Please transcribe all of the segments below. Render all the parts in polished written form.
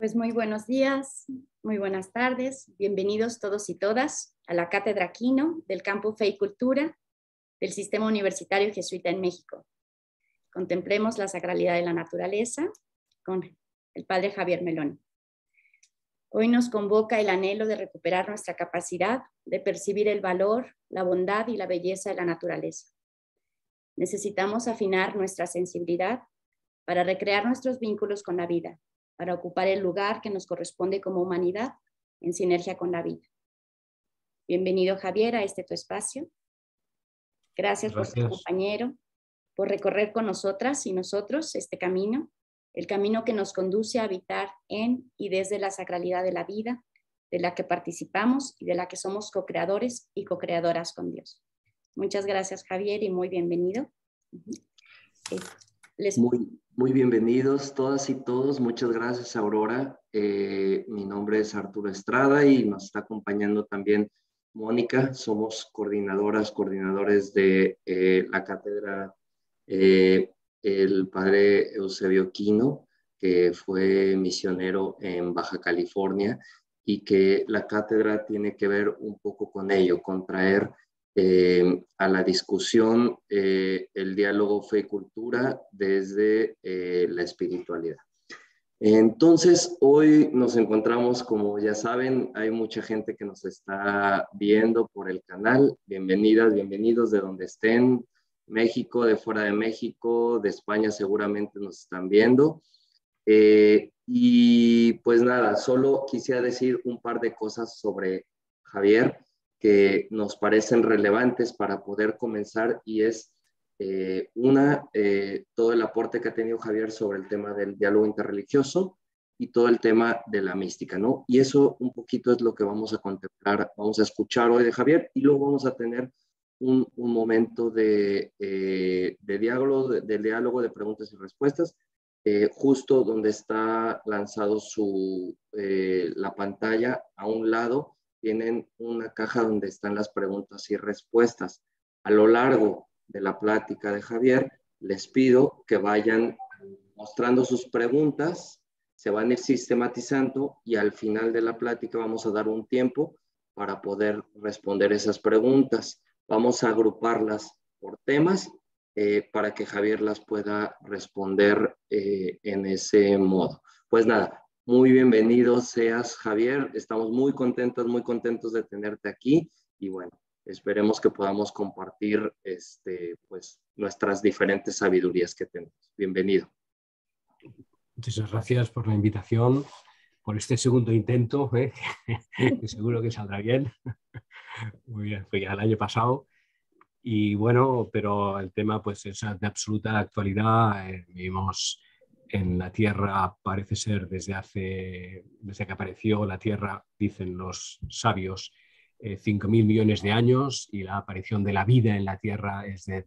Pues muy buenos días, muy buenas tardes, bienvenidos todos y todas a la Cátedra Quino del Campo Fe y Cultura del Sistema Universitario Jesuita en México. Contemplemos la sacralidad de la naturaleza con el Padre Javier Meloni. Hoy nos convoca el anhelo de recuperar nuestra capacidad de percibir el valor, la bondad y la belleza de la naturaleza. Necesitamos afinar nuestra sensibilidad para recrear nuestros vínculos con la vida, para ocupar el lugar que nos corresponde como humanidad en sinergia con la vida. Bienvenido, Javier, a este tu espacio. Gracias por ser compañero, por recorrer con nosotras y nosotros este camino, el camino que nos conduce a habitar en y desde la sacralidad de la vida, de la que participamos y de la que somos co-creadores y co-creadoras con Dios. Muchas gracias, Javier, y muy bienvenido. Muy bienvenidos todas y todos. Muchas gracias, Aurora. Mi nombre es Arturo Estrada y nos está acompañando también Mónica. Somos coordinadores de la cátedra el padre Eusebio Quino, que fue misionero en Baja California, y que la cátedra tiene que ver un poco con ello, con traer a la discusión el diálogo fe y cultura desde la espiritualidad. Entonces, hoy nos encontramos, como ya saben, hay mucha gente que nos está viendo por el canal. Bienvenidas, bienvenidos de donde estén, México, de fuera de México, de España seguramente nos están viendo. Y pues nada, solo quisiera decir un par de cosas sobre Javier que nos parecen relevantes para poder comenzar, y es todo el aporte que ha tenido Javier sobre el tema del diálogo interreligioso y todo el tema de la mística, ¿no? Y eso un poquito es lo que vamos a contemplar, vamos a escuchar hoy de Javier, y luego vamos a tener un momento de diálogo, de preguntas y respuestas, justo donde está lanzado la pantalla. A un lado tienen una caja donde están las preguntas y respuestas. A lo largo de la plática de Javier, les pido que vayan mostrando sus preguntas, se van a ir sistematizando, y al final de la plática vamos a dar un tiempo para poder responder esas preguntas. Vamos a agruparlas por temas para que Javier las pueda responder en ese modo. Pues nada, muy bienvenido seas, Javier. Estamos muy contentos de tenerte aquí, y bueno, esperemos que podamos compartir pues, nuestras diferentes sabidurías que tenemos. Bienvenido. Muchas gracias por la invitación, por este segundo intento, que seguro que saldrá bien. Muy bien, fue ya el año pasado. Y bueno, pero el tema pues es de absoluta actualidad. Vivimos en la Tierra, parece ser desde que apareció la Tierra, dicen los sabios, 5.000 millones de años, y la aparición de la vida en la Tierra es de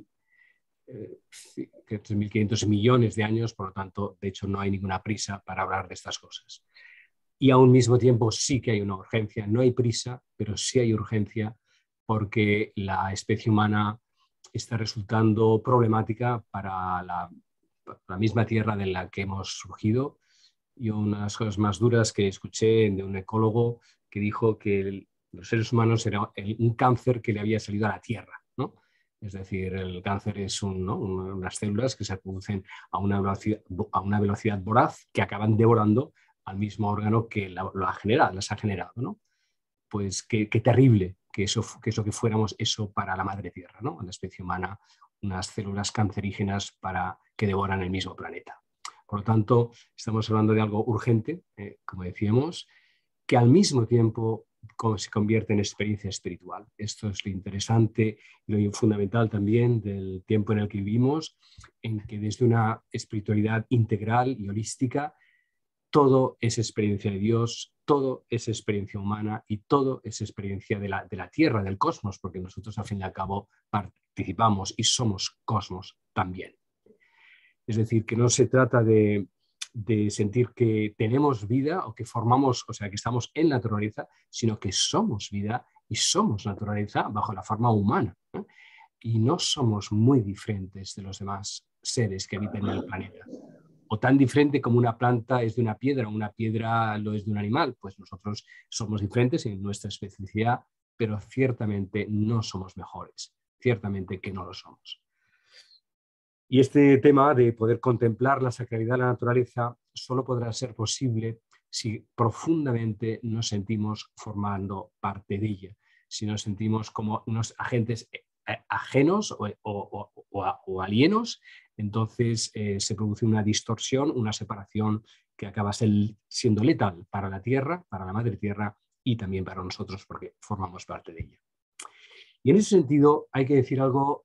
3.500 millones de años. Por lo tanto, de hecho, no hay ninguna prisa para hablar de estas cosas. Y a un mismo tiempo sí que hay una urgencia. No hay prisa, pero sí hay urgencia, porque la especie humana está resultando problemática para la misma Tierra de la que hemos surgido. Y una de las cosas más duras que escuché de un ecólogo que dijo que los seres humanos era un cáncer que le había salido a la Tierra, ¿no? Es decir, el cáncer es unas células que se producen a una velocidad voraz, que acaban devorando al mismo órgano que las ha generado, ¿no? Pues qué terrible que eso que fuéramos eso para la madre Tierra, ¿no? La especie humana, unas células cancerígenas que devoran el mismo planeta. Por lo tanto, estamos hablando de algo urgente, como decíamos, que al mismo tiempo se convierte en experiencia espiritual. Esto es lo interesante y lo fundamental también del tiempo en el que vivimos, en que desde una espiritualidad integral y holística, todo es experiencia de Dios, todo es experiencia humana y todo es experiencia de la Tierra, del cosmos, porque nosotros al fin y al cabo participamos y somos cosmos también. Es decir, que no se trata de sentir que tenemos vida o que formamos, o sea, que estamos en la naturaleza, sino que somos vida y somos naturaleza bajo la forma humana, ¿no? Y no somos muy diferentes de los demás seres que habitan en el planeta. o tan diferente como una planta es de una piedra lo es de un animal. Pues nosotros somos diferentes en nuestra especificidad, pero ciertamente no somos mejores, ciertamente que no lo somos. Y este tema de poder contemplar la sacralidad de la naturaleza solo podrá ser posible si profundamente nos sentimos formando parte de ella, si nos sentimos como unos agentes ajenos o alienos, entonces se produce una distorsión, una separación que acaba siendo letal para la Tierra, para la Madre Tierra y también para nosotros porque formamos parte de ella. Y en ese sentido hay que decir algo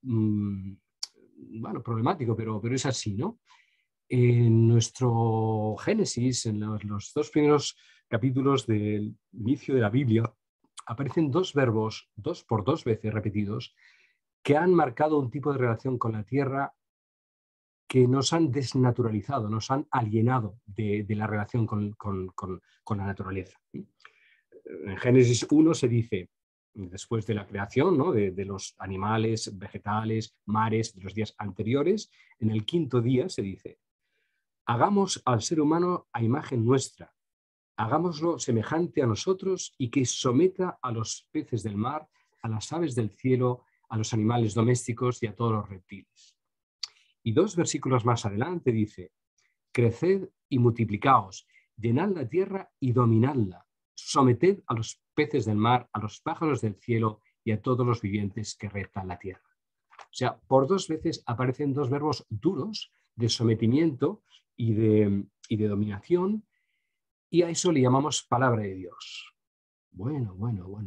bueno, problemático, pero es así, ¿no? En nuestro Génesis, en los dos primeros capítulos del inicio de la Biblia, aparecen dos verbos, dos veces repetidos, que han marcado un tipo de relación con la tierra que nos han desnaturalizado, nos han alienado de la relación con la naturaleza. En Génesis 1 se dice, después de la creación, ¿no? de los animales, vegetales, mares, de los días anteriores, en el quinto día se dice: hagamos al ser humano a imagen nuestra, hagámoslo semejante a nosotros y que someta a los peces del mar, a las aves del cielo, a los animales domésticos y a todos los reptiles. Y dos versículos más adelante dice: creced y multiplicaos, llenad la tierra y dominadla, someted a los peces del mar, a los pájaros del cielo y a todos los vivientes que reptan la tierra. O sea, por dos veces aparecen dos verbos duros de sometimiento y de dominación, y a eso le llamamos palabra de Dios. Bueno.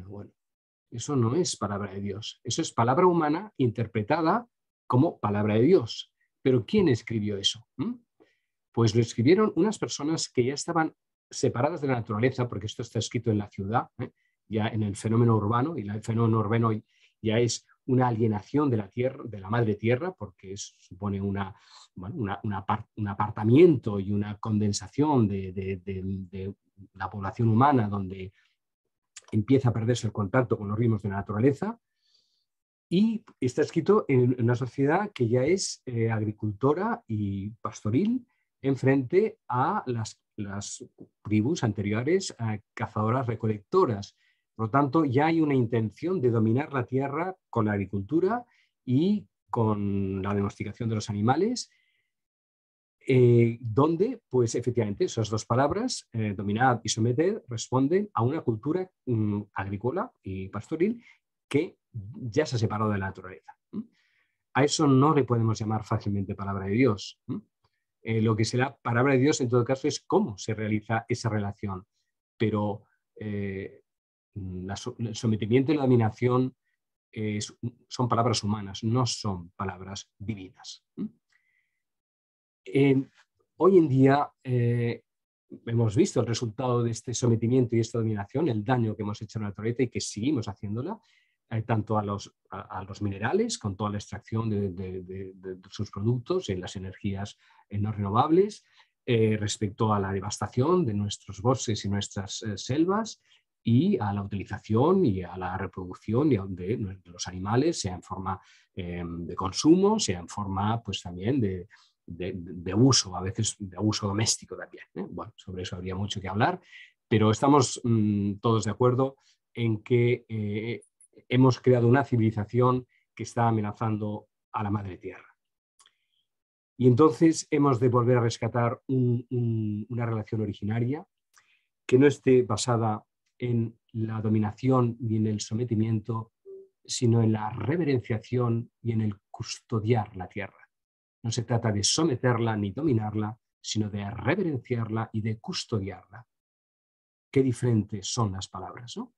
Eso no es palabra de Dios. Eso es palabra humana interpretada como palabra de Dios. ¿Pero quién escribió eso? Pues lo escribieron unas personas que ya estaban separadas de la naturaleza, porque esto está escrito en la ciudad, ya en el fenómeno urbano, y el fenómeno urbano ya es una alienación de la tierra, de la madre tierra, porque supone un apartamiento y una condensación de la población humana, donde empieza a perderse el contacto con los ritmos de la naturaleza, y está escrito en una sociedad que ya es agricultora y pastoril, en frente a las tribus anteriores cazadoras recolectoras. Por lo tanto, ya hay una intención de dominar la tierra con la agricultura y con la domesticación de los animales, donde, pues efectivamente, esas dos palabras, dominar y someter, responden a una cultura agrícola y pastoril que ya se ha separado de la naturaleza. A eso no le podemos llamar fácilmente palabra de Dios. Lo que será palabra de Dios en todo caso es cómo se realiza esa relación, pero el sometimiento y la dominación son palabras humanas, no son palabras divinas. Hoy en día hemos visto el resultado de este sometimiento y esta dominación, el daño que hemos hecho a la naturaleza y que seguimos haciéndola, tanto a los minerales, con toda la extracción de sus productos en las energías no renovables, respecto a la devastación de nuestros bosques y nuestras selvas, y a la utilización y a la reproducción de los animales, sea en forma de consumo, sea en forma pues también de uso, a veces de uso doméstico también. Bueno, sobre eso habría mucho que hablar, pero estamos todos de acuerdo en que hemos creado una civilización que está amenazando a la madre tierra. Y entonces hemos de volver a rescatar una relación originaria que no esté basada en la dominación ni en el sometimiento, sino en la reverenciación y en el custodiar la tierra. No se trata de someterla ni dominarla, sino de reverenciarla y de custodiarla. Qué diferentes son las palabras, ¿no?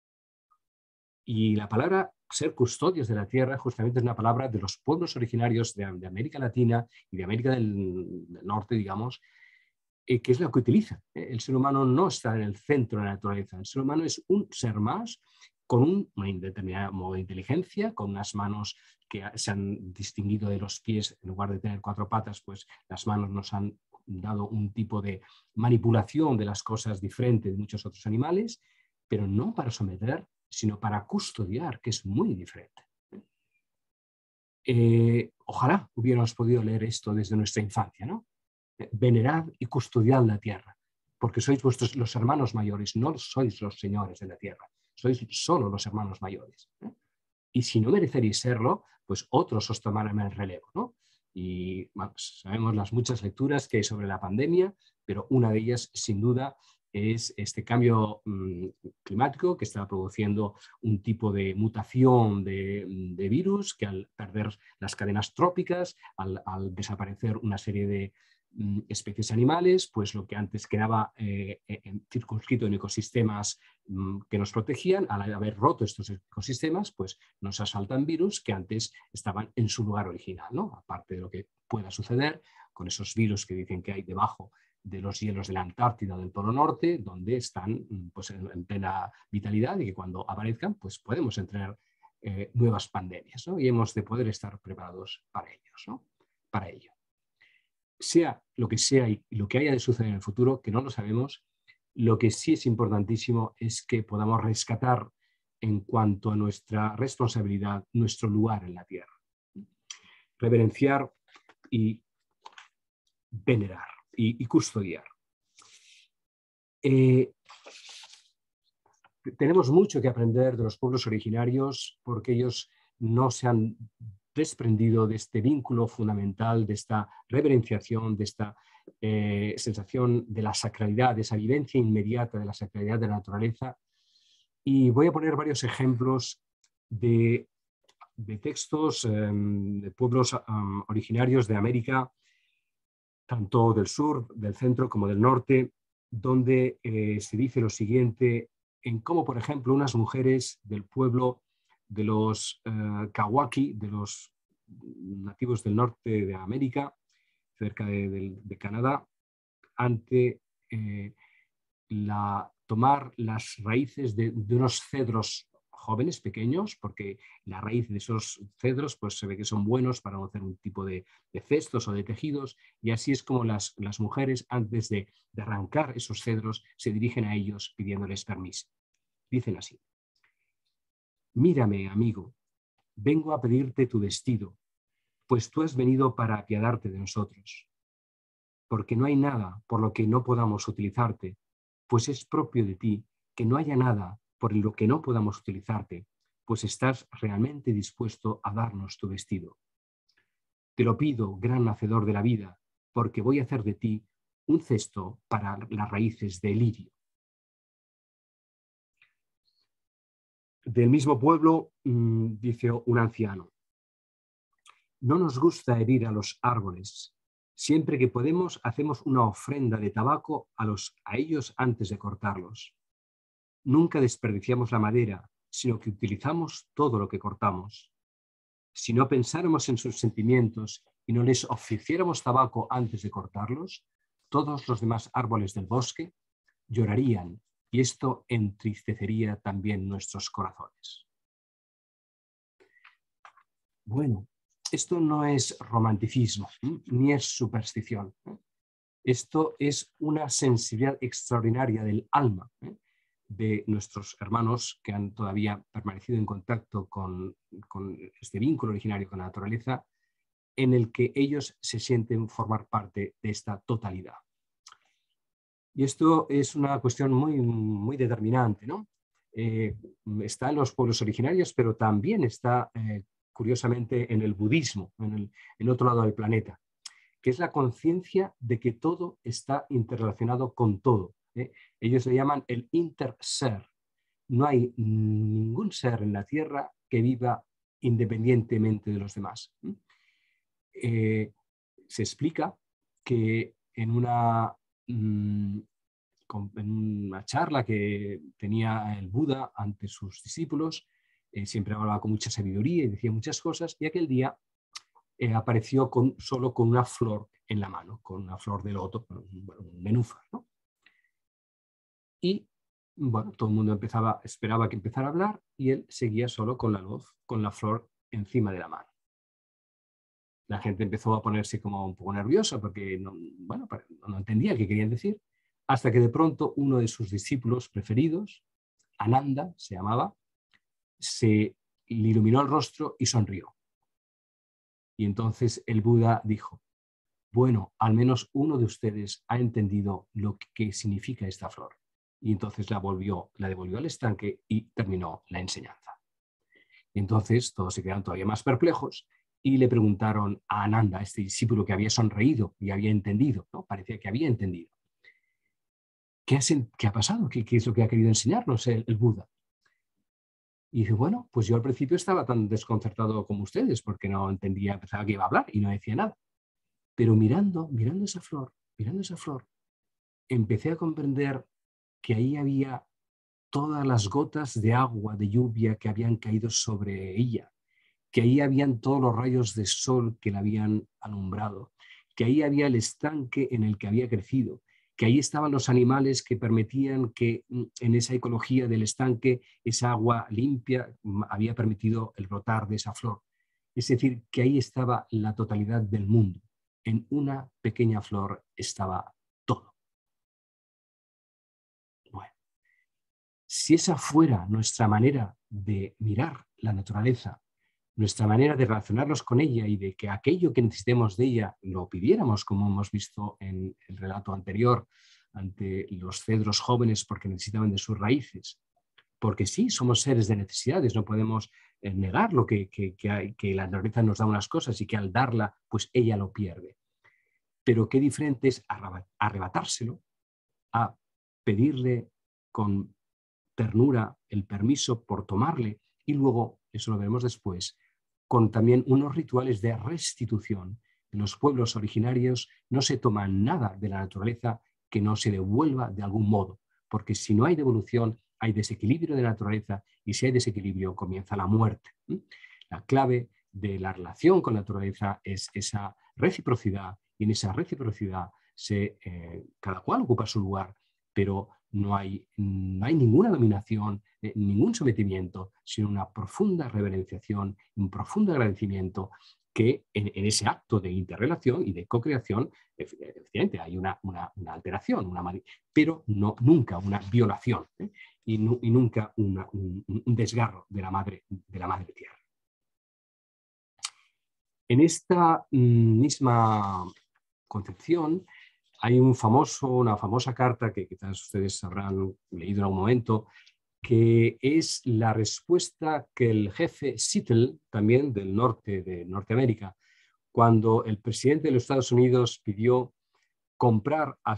Y la palabra ser custodios de la tierra justamente es una palabra de los pueblos originarios de América Latina y de América del Norte, digamos, que es la que utiliza. El ser humano no está en el centro de la naturaleza. El ser humano es un ser más con un determinado modo de inteligencia, con unas manos que se han distinguido de los pies. En lugar de tener cuatro patas, pues las manos nos han dado un tipo de manipulación de las cosas diferente de muchos otros animales, pero no para someter, sino para custodiar, que es muy diferente. Ojalá hubiéramos podido leer esto desde nuestra infancia, ¿no? Venerad y custodiad la tierra, porque sois los hermanos mayores, no sois los señores de la tierra, sois solo los hermanos mayores. Y si no mereceréis serlo, pues otros os tomarán el relevo, ¿no? Y bueno, pues sabemos las muchas lecturas que hay sobre la pandemia, pero una de ellas, sin duda, es este cambio climático que está produciendo un tipo de mutación de virus que al perder las cadenas trópicas, al desaparecer una serie de especies animales, pues lo que antes quedaba circunscrito en ecosistemas que nos protegían, al haber roto estos ecosistemas, pues nos asaltan virus que antes estaban en su lugar original, ¿no? Aparte de lo que pueda suceder con esos virus que dicen que hay debajo de los hielos de la Antártida o del Polo Norte, donde están pues, en plena vitalidad y que cuando aparezcan pues podemos entrar nuevas pandemias, ¿no? Y hemos de poder estar preparados para ellos, ¿no? Para ello. Sea lo que sea y lo que haya de suceder en el futuro, que no lo sabemos, lo que sí es importantísimo es que podamos rescatar en cuanto a nuestra responsabilidad, nuestro lugar en la tierra. Reverenciar y venerar y custodiar. Tenemos mucho que aprender de los pueblos originarios porque ellos no se han desprendido de este vínculo fundamental, de esta reverenciación, de esta sensación de la sacralidad, de esa vivencia inmediata de la sacralidad de la naturaleza. Y voy a poner varios ejemplos de textos de pueblos originarios de América, tanto del sur, del centro como del norte, donde se dice lo siguiente en cómo, por ejemplo, unas mujeres del pueblo de los Kawaki, de los nativos del norte de América, cerca de Canadá, ante tomar las raíces de unos cedros jóvenes, pequeños, porque la raíz de esos cedros pues, se ve que son buenos para hacer un tipo de cestos o de tejidos, y así es como las mujeres, antes de arrancar esos cedros, se dirigen a ellos pidiéndoles permiso. Dicen así: mírame, amigo, vengo a pedirte tu vestido, pues tú has venido para apiadarte de nosotros, porque no hay nada por lo que no podamos utilizarte, pues es propio de ti que no haya nada por lo que no podamos utilizarte, pues estás realmente dispuesto a darnos tu vestido. Te lo pido, gran hacedor de la vida, porque voy a hacer de ti un cesto para las raíces del lirio. Del mismo pueblo, dice un anciano: no nos gusta herir a los árboles. Siempre que podemos, hacemos una ofrenda de tabaco a ellos antes de cortarlos. Nunca desperdiciamos la madera, sino que utilizamos todo lo que cortamos. Si no pensáramos en sus sentimientos y no les ofreciéramos tabaco antes de cortarlos, todos los demás árboles del bosque llorarían, y esto entristecería también nuestros corazones. Bueno, esto no es romanticismo, ni es superstición. Esto es una sensibilidad extraordinaria del alma de nuestros hermanos que han todavía permanecido en contacto con este vínculo originario con la naturaleza, en el que ellos se sienten formar parte de esta totalidad. Y esto es una cuestión muy, muy determinante, ¿no? Está en los pueblos originarios, pero también está, curiosamente, en el budismo, en el otro lado del planeta, que es la conciencia de que todo está interrelacionado con todo. Ellos le llaman el interser. No hay ningún ser en la Tierra que viva independientemente de los demás. Se explica que en una charla que tenía el Buda ante sus discípulos, siempre hablaba con mucha sabiduría y decía muchas cosas, y aquel día apareció solo con una flor en la mano, con una flor de loto, un nenúfar, ¿no? Y bueno, todo el mundo esperaba que empezara a hablar, y él seguía solo con la flor encima de la mano. La gente empezó a ponerse como un poco nerviosa porque no entendía qué querían decir, hasta que de pronto uno de sus discípulos preferidos, Ananda se llamaba, se le iluminó el rostro y sonrió. Y entonces el Buda dijo: bueno, al menos uno de ustedes ha entendido lo que significa esta flor. Y entonces la devolvió al estanque y terminó la enseñanza. Y entonces todos se quedaron todavía más perplejos y le preguntaron a Ananda, este discípulo que había sonreído y había entendido, ¿no? Parecía que había entendido. ¿Qué ha pasado? ¿Qué es lo que ha querido enseñarnos el Buda? Y dice, bueno, pues yo al principio estaba tan desconcertado como ustedes porque no entendía, pensaba que iba a hablar y no decía nada. Pero mirando esa flor, empecé a comprender que ahí había todas las gotas de agua, de lluvia que habían caído sobre ella, que ahí habían todos los rayos de sol que la habían alumbrado, que ahí había el estanque en el que había crecido, que ahí estaban los animales que permitían que en esa ecología del estanque esa agua limpia había permitido el brotar de esa flor. Es decir, que ahí estaba la totalidad del mundo. En una pequeña flor estaba todo. Bueno, si esa fuera nuestra manera de mirar la naturaleza, nuestra manera de relacionarnos con ella y de que aquello que necesitemos de ella lo pidiéramos, como hemos visto en el relato anterior, ante los cedros jóvenes porque necesitaban de sus raíces. Porque sí, somos seres de necesidades, no podemos negar lo que la naturaleza nos da unas cosas y que al darla, pues ella lo pierde. Pero qué diferente es arrebatárselo a pedirle con ternura el permiso por tomarle y luego, eso lo veremos después, con también unos rituales de restitución. En los pueblos originarios no se toma nada de la naturaleza que no se devuelva de algún modo, porque si no hay devolución, hay desequilibrio de la naturaleza y si hay desequilibrio comienza la muerte. La clave de la relación con la naturaleza es esa reciprocidad y en esa reciprocidad cada cual ocupa su lugar, pero no hay ninguna dominación, ningún sometimiento, sino una profunda reverenciación, un profundo agradecimiento que en ese acto de interrelación y de co-creación, efectivamente hay una alteración, pero nunca una violación y nunca un desgarro de la madre tierra. En esta misma concepción hay una famosa carta que quizás ustedes habrán leído en algún momento, que es la respuesta que el jefe Seattle, también del norte de Norteamérica, cuando el presidente de los Estados Unidos pidió comprar a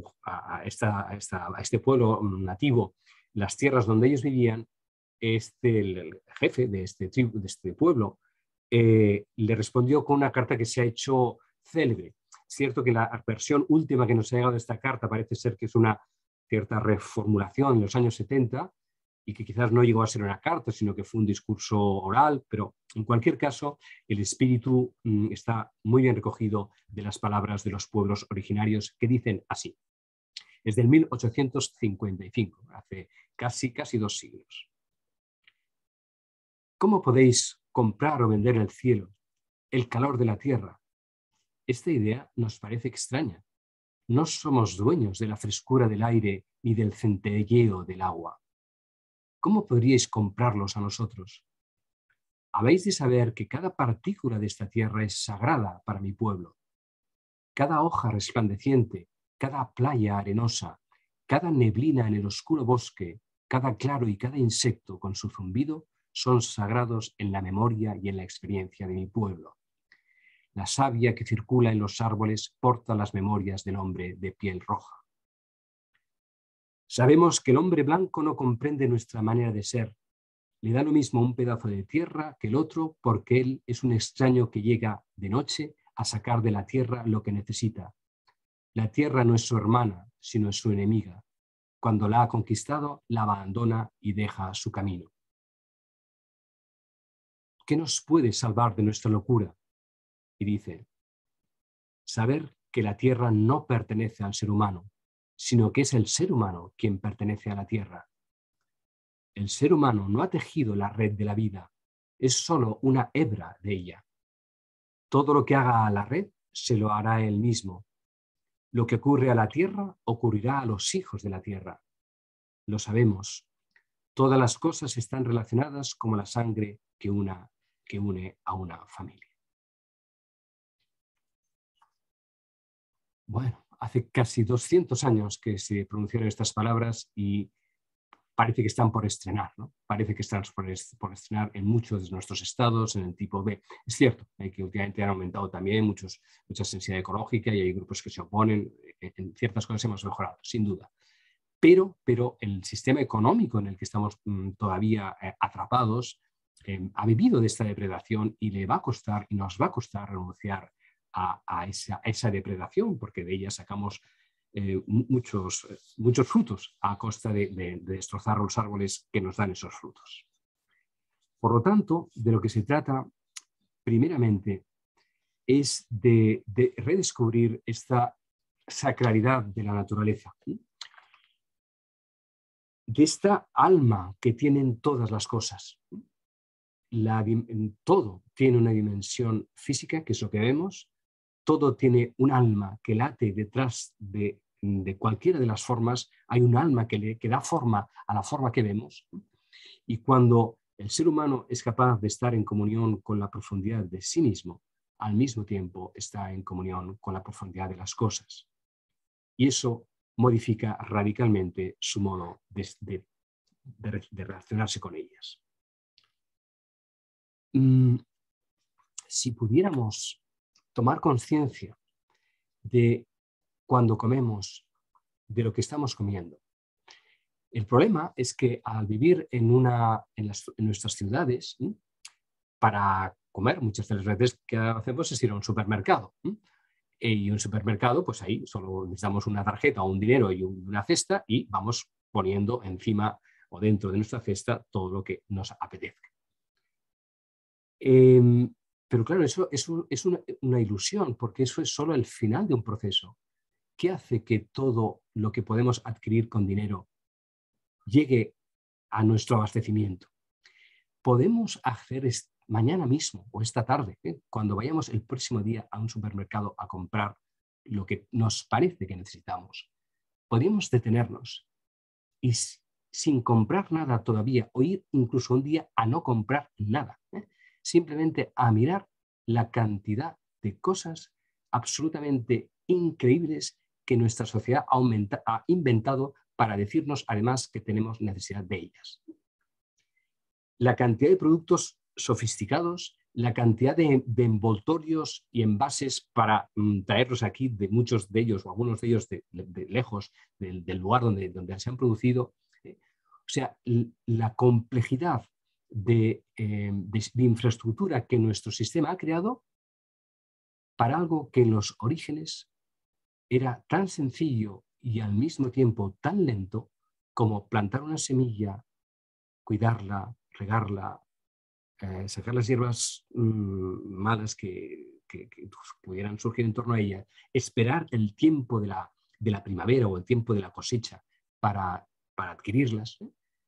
este pueblo nativo las tierras donde ellos vivían, el jefe de este pueblo le respondió con una carta que se ha hecho célebre. Es cierto que la versión última que nos ha llegado de esta carta parece ser que es una cierta reformulación en los años 70 y que quizás no llegó a ser una carta, sino que fue un discurso oral, pero en cualquier caso el espíritu está muy bien recogido de las palabras de los pueblos originarios que dicen así. Es del 1855, hace casi 2 siglos. ¿Cómo podéis comprar o vender el cielo, el calor de la tierra? Esta idea nos parece extraña. No somos dueños de la frescura del aire ni del centelleo del agua. ¿Cómo podríais comprarlos a nosotros? Habéis de saber que cada partícula de esta tierra es sagrada para mi pueblo. Cada hoja resplandeciente, cada playa arenosa, cada neblina en el oscuro bosque, cada claro y cada insecto con su zumbido son sagrados en la memoria y en la experiencia de mi pueblo. La savia que circula en los árboles porta las memorias del hombre de piel roja. Sabemos que el hombre blanco no comprende nuestra manera de ser. Le da lo mismo un pedazo de tierra que el otro porque él es un extraño que llega de noche a sacar de la tierra lo que necesita. La tierra no es su hermana, sino es su enemiga. Cuando la ha conquistado, la abandona y deja su camino. ¿Qué nos puede salvar de nuestra locura? Y dice, saber que la tierra no pertenece al ser humano, sino que es el ser humano quien pertenece a la tierra. El ser humano no ha tejido la red de la vida, es solo una hebra de ella. Todo lo que haga a la red se lo hará él mismo. Lo que ocurre a la tierra ocurrirá a los hijos de la tierra. Lo sabemos. Todas las cosas están relacionadas como la sangre que une a una familia. bueno, hace casi 200 años que se pronunciaron estas palabras y parece que están por estrenar, ¿no? Parece que están por estrenar en muchos de nuestros estados, en el tipo B. Es cierto que últimamente han aumentado también mucha sensibilidad ecológica y hay grupos que se oponen. En ciertas cosas hemos mejorado, sin duda. Pero el sistema económico en el que estamos todavía atrapados ha vivido de esta depredación y le va a costar y nos va a costar renunciar a esa depredación, porque de ella sacamos muchos frutos a costa de destrozar los árboles que nos dan esos frutos. Por lo tanto, de lo que se trata primeramente es de redescubrir esta sacralidad de la naturaleza, de esta alma que tienen todas las cosas. Todo tiene una dimensión física, que es lo que vemos, todo tiene un alma que late detrás de cualquiera de las formas, hay un alma que da forma a la forma que vemos. Y cuando el ser humano es capaz de estar en comunión con la profundidad de sí mismo, al mismo tiempo está en comunión con la profundidad de las cosas. Y eso modifica radicalmente su modo de relacionarse con ellas. Si pudiéramos tomar conciencia de cuando comemos, de lo que estamos comiendo. El problema es que al vivir en nuestras ciudades, para comer, muchas de las veces que hacemos es ir a un supermercado. Y un supermercado, pues ahí solo necesitamos una tarjeta o un dinero y una cesta y vamos poniendo encima o dentro de nuestra cesta todo lo que nos apetezca. Pero claro, eso es una ilusión, porque eso es solo el final de un proceso. ¿Qué hace que todo lo que podemos adquirir con dinero llegue a nuestro abastecimiento? Podemos hacer mañana mismo o esta tarde, cuando vayamos el próximo día a un supermercado a comprar lo que nos parece que necesitamos. Podríamos detenernos y sin comprar nada todavía, o ir incluso un día a no comprar nada, simplemente a mirar la cantidad de cosas absolutamente increíbles que nuestra sociedad ha inventado para decirnos además que tenemos necesidad de ellas. La cantidad de productos sofisticados, la cantidad de envoltorios y envases para traerlos aquí, de muchos de ellos o algunos de ellos de lejos del lugar donde se han producido. O sea, la complejidad de infraestructura que nuestro sistema ha creado para algo que en los orígenes era tan sencillo y al mismo tiempo tan lento como plantar una semilla, cuidarla, regarla, sacar las hierbas malas que pudieran surgir en torno a ella, esperar el tiempo de la primavera o el tiempo de la cosecha para adquirirlas.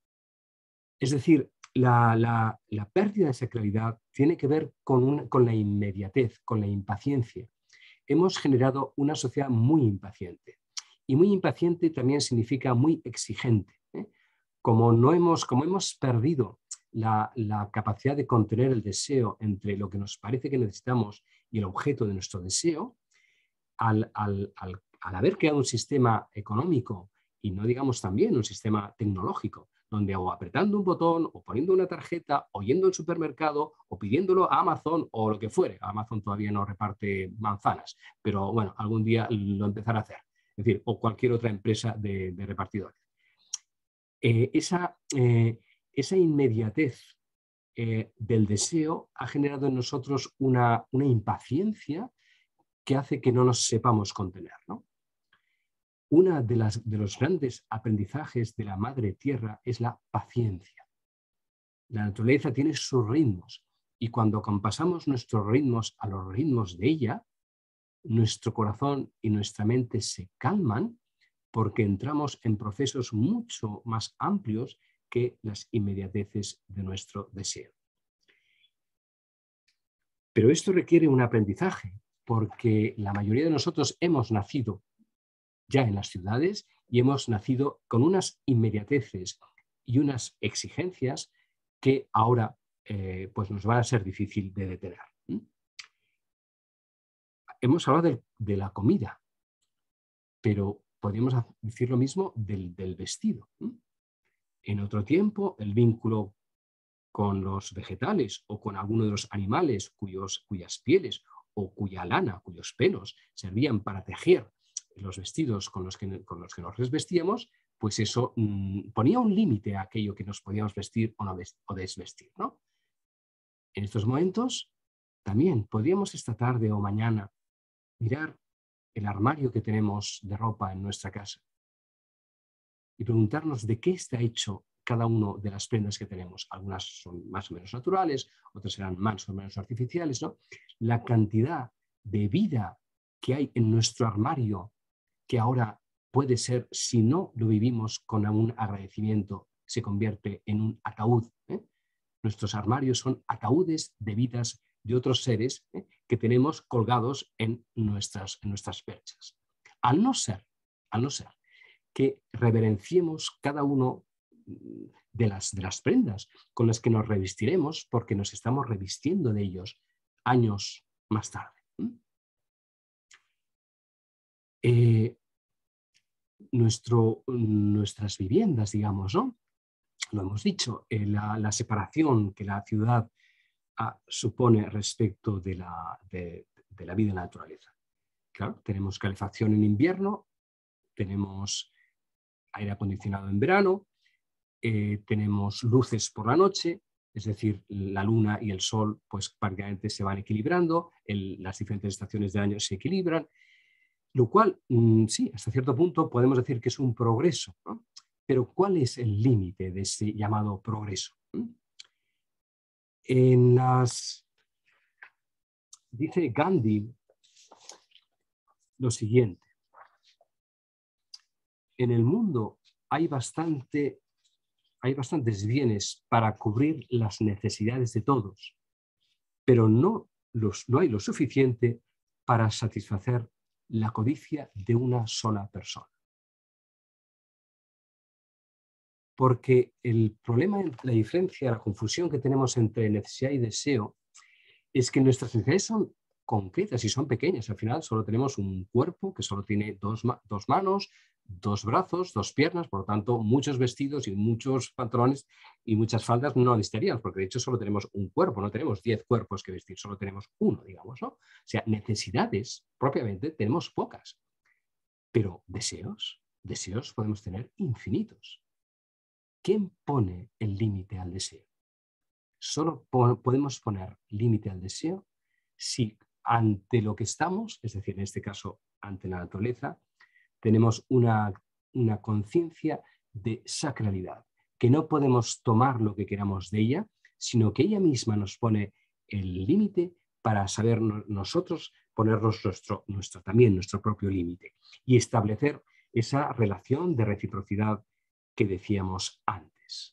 Es decir, la pérdida de sacralidad tiene que ver con la inmediatez, con la impaciencia. Hemos generado una sociedad muy impaciente. Y muy impaciente también significa muy exigente. Como hemos perdido la capacidad de contener el deseo entre lo que nos parece que necesitamos y el objeto de nuestro deseo, al haber creado un sistema económico y no digamos también un sistema tecnológico, donde o apretando un botón o poniendo una tarjeta o yendo al supermercado o pidiéndolo a Amazon o lo que fuere. Amazon todavía no reparte manzanas, pero bueno, algún día lo empezará a hacer. Es decir, o cualquier otra empresa de repartidores. Esa inmediatez del deseo ha generado en nosotros una impaciencia que hace que no nos sepamos contener, ¿no? Uno de los grandes aprendizajes de la madre tierra es la paciencia. La naturaleza tiene sus ritmos y cuando compasamos nuestros ritmos a los ritmos de ella, nuestro corazón y nuestra mente se calman porque entramos en procesos mucho más amplios que las inmediateces de nuestro deseo. Pero esto requiere un aprendizaje porque la mayoría de nosotros hemos nacido ya en las ciudades y hemos nacido con unas inmediateces y unas exigencias que ahora pues nos va a ser difícil de detener. Hemos hablado de la comida. pero podríamos decir lo mismo del vestido. En otro tiempo, el vínculo con los vegetales o con alguno de los animales cuyas pieles o cuya lana, cuyos pelos servían para tejer los vestidos con los que nos vestíamos, pues eso ponía un límite a aquello que nos podíamos vestir o desvestir, ¿no? En estos momentos también podríamos esta tarde o mañana mirar el armario que tenemos de ropa en nuestra casa y preguntarnos de qué está hecho cada una de las prendas que tenemos. Algunas son más o menos naturales, otras serán más o menos artificiales, ¿no? La cantidad de vida que hay en nuestro armario, que ahora puede ser, si no lo vivimos con un agradecimiento, se convierte en un ataúd. Nuestros armarios son ataúdes de vidas de otros seres que tenemos colgados en nuestras perchas. Al no ser que reverenciemos cada uno de las prendas con las que nos revestiremos, porque nos estamos revistiendo de ellos años más tarde. Nuestras viviendas, digamos, ¿no? Lo hemos dicho, la separación que la ciudad supone respecto de la vida en la naturaleza. Claro, tenemos calefacción en invierno, tenemos aire acondicionado en verano, tenemos luces por la noche, es decir, la luna y el sol pues prácticamente se van equilibrando, las diferentes estaciones del año se equilibran, lo cual, sí, hasta cierto punto podemos decir que es un progreso, ¿no? Pero ¿cuál es el límite de ese llamado progreso? Dice Gandhi lo siguiente: en el mundo hay bastantes bienes para cubrir las necesidades de todos, pero no hay lo suficiente para satisfacer la codicia de una sola persona. Porque el problema, la diferencia, la confusión que tenemos entre necesidad y deseo es que nuestras necesidades son concretas y son pequeñas. Al final solo tenemos un cuerpo que solo tiene dos manos, dos brazos, dos piernas, por lo tanto muchos vestidos y muchos pantalones y muchas faldas no necesitaríamos, porque de hecho solo tenemos un cuerpo, no tenemos 10 cuerpos que vestir, solo tenemos uno, digamos, ¿no? O sea, necesidades propiamente tenemos pocas, pero deseos podemos tener infinitos. ¿Quién pone el límite al deseo? Solo podemos poner límite al deseo si ante lo que estamos, es decir, en este caso ante la naturaleza, tenemos una conciencia de sacralidad, que no podemos tomar lo que queramos de ella, sino que ella misma nos pone el límite para saber nosotros ponernos nuestro propio límite y establecer esa relación de reciprocidad que decíamos antes.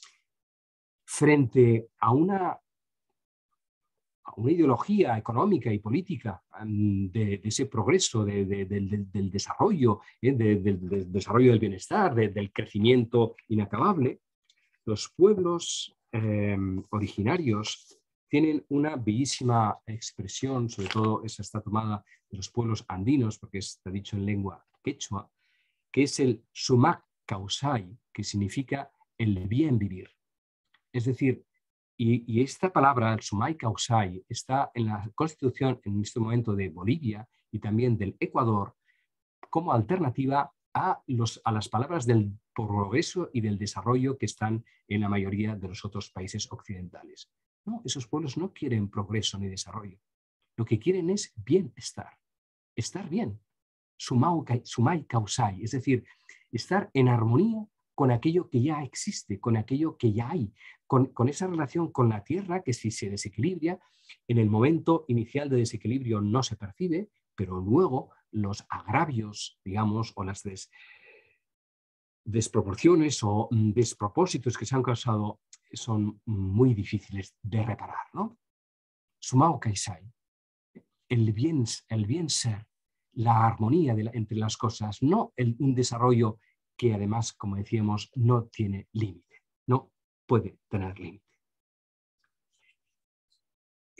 Frente a una ideología económica y política de ese progreso, del desarrollo, del desarrollo del bienestar, del crecimiento inacabable, los pueblos originarios tienen una bellísima expresión, sobre todo esa está tomada de los pueblos andinos, porque está dicho en lengua quechua, que es el sumac causai, que significa el bien vivir. Es decir, y esta palabra, el sumai causai, está en la Constitución en este momento de Bolivia y también del Ecuador como alternativa a las palabras del progreso y del desarrollo que están en la mayoría de los otros países occidentales. No, esos pueblos no quieren progreso ni desarrollo. Lo que quieren es bienestar, estar bien, sumai causai, es decir, estar en armonía con aquello que ya existe, con aquello que ya hay, con esa relación con la tierra que si se desequilibra, en el momento inicial de desequilibrio no se percibe, pero luego los agravios, digamos, o las desproporciones o despropósitos que se han causado son muy difíciles de reparar, ¿no? Sumao Kaisai, el bien ser, la armonía entre las cosas, no un desarrollo que además, como decíamos, no tiene límite, no puede tener límite.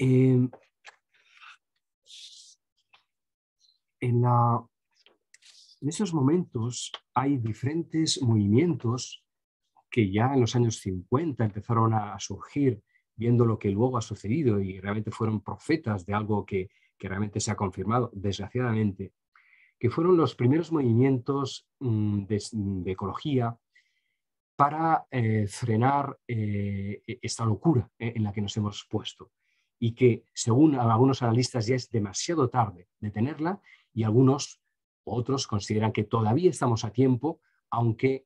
En en esos momentos hay diferentes movimientos que ya en los años 50 empezaron a surgir, viendo lo que luego ha sucedido, y realmente fueron profetas de algo que realmente se ha confirmado, desgraciadamente, que fueron los primeros movimientos de ecología para frenar esta locura en la que nos hemos puesto, y que, según algunos analistas, ya es demasiado tarde detenerla, y otros consideran que todavía estamos a tiempo, aunque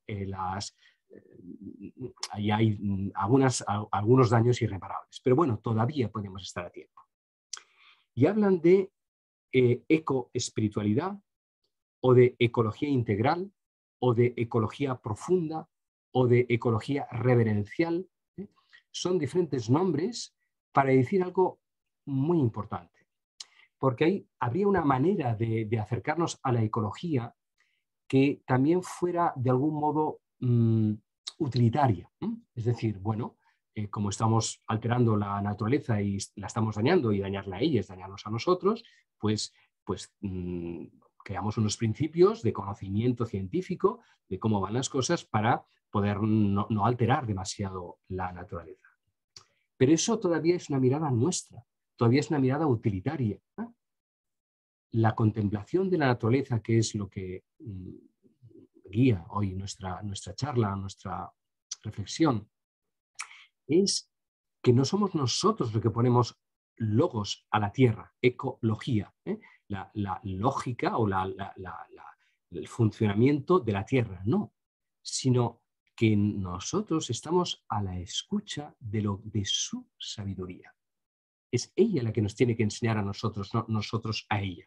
ahí hay algunos daños irreparables. Pero bueno, todavía podemos estar a tiempo. Y hablan de ecoespiritualidad, o de ecología integral, o de ecología profunda, o de ecología reverencial. Son diferentes nombres para decir algo muy importante, porque habría una manera de acercarnos a la ecología que también fuera de algún modo utilitaria. Es decir, bueno, como estamos alterando la naturaleza y la estamos dañando, y dañarla a ella es dañarnos a nosotros, pues creamos unos principios de conocimiento científico de cómo van las cosas para poder no alterar demasiado la naturaleza. Pero eso todavía es una mirada nuestra, todavía es una mirada utilitaria. La contemplación de la naturaleza, que es lo que guía hoy nuestra charla, nuestra reflexión, es que no somos nosotros los que ponemos logos a la tierra, ecología, la lógica o el funcionamiento de la tierra, no, sino que nosotros estamos a la escucha de su sabiduría. Es ella la que nos tiene que enseñar a nosotros, no nosotros a ella.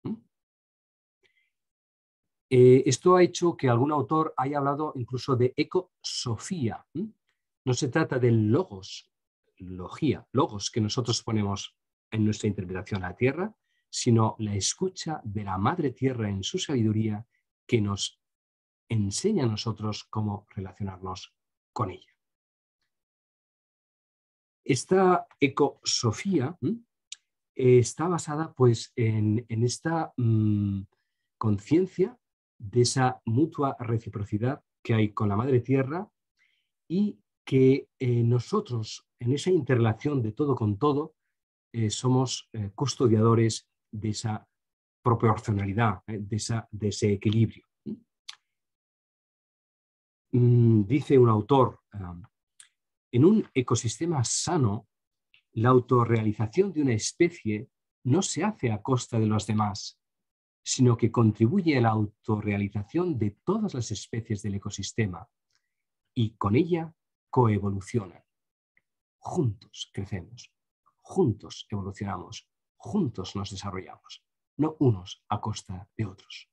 Esto ha hecho que algún autor haya hablado incluso de ecosofía. No se trata del logos que nosotros ponemos en nuestra interpretación a la tierra, sino la escucha de la Madre Tierra en su sabiduría, que nos enseña a nosotros cómo relacionarnos con ella. Esta ecosofía está basada pues, en esta conciencia de esa mutua reciprocidad que hay con la Madre Tierra, y que nosotros, en esa interrelación de todo con todo, somos custodiadores de esa proporcionalidad, de ese equilibrio. Dice un autor, en un ecosistema sano, la autorrealización de una especie no se hace a costa de los demás, sino que contribuye a la autorrealización de todas las especies del ecosistema, y con ella coevolucionan. Juntos crecemos, juntos evolucionamos, juntos nos desarrollamos, no unos a costa de otros.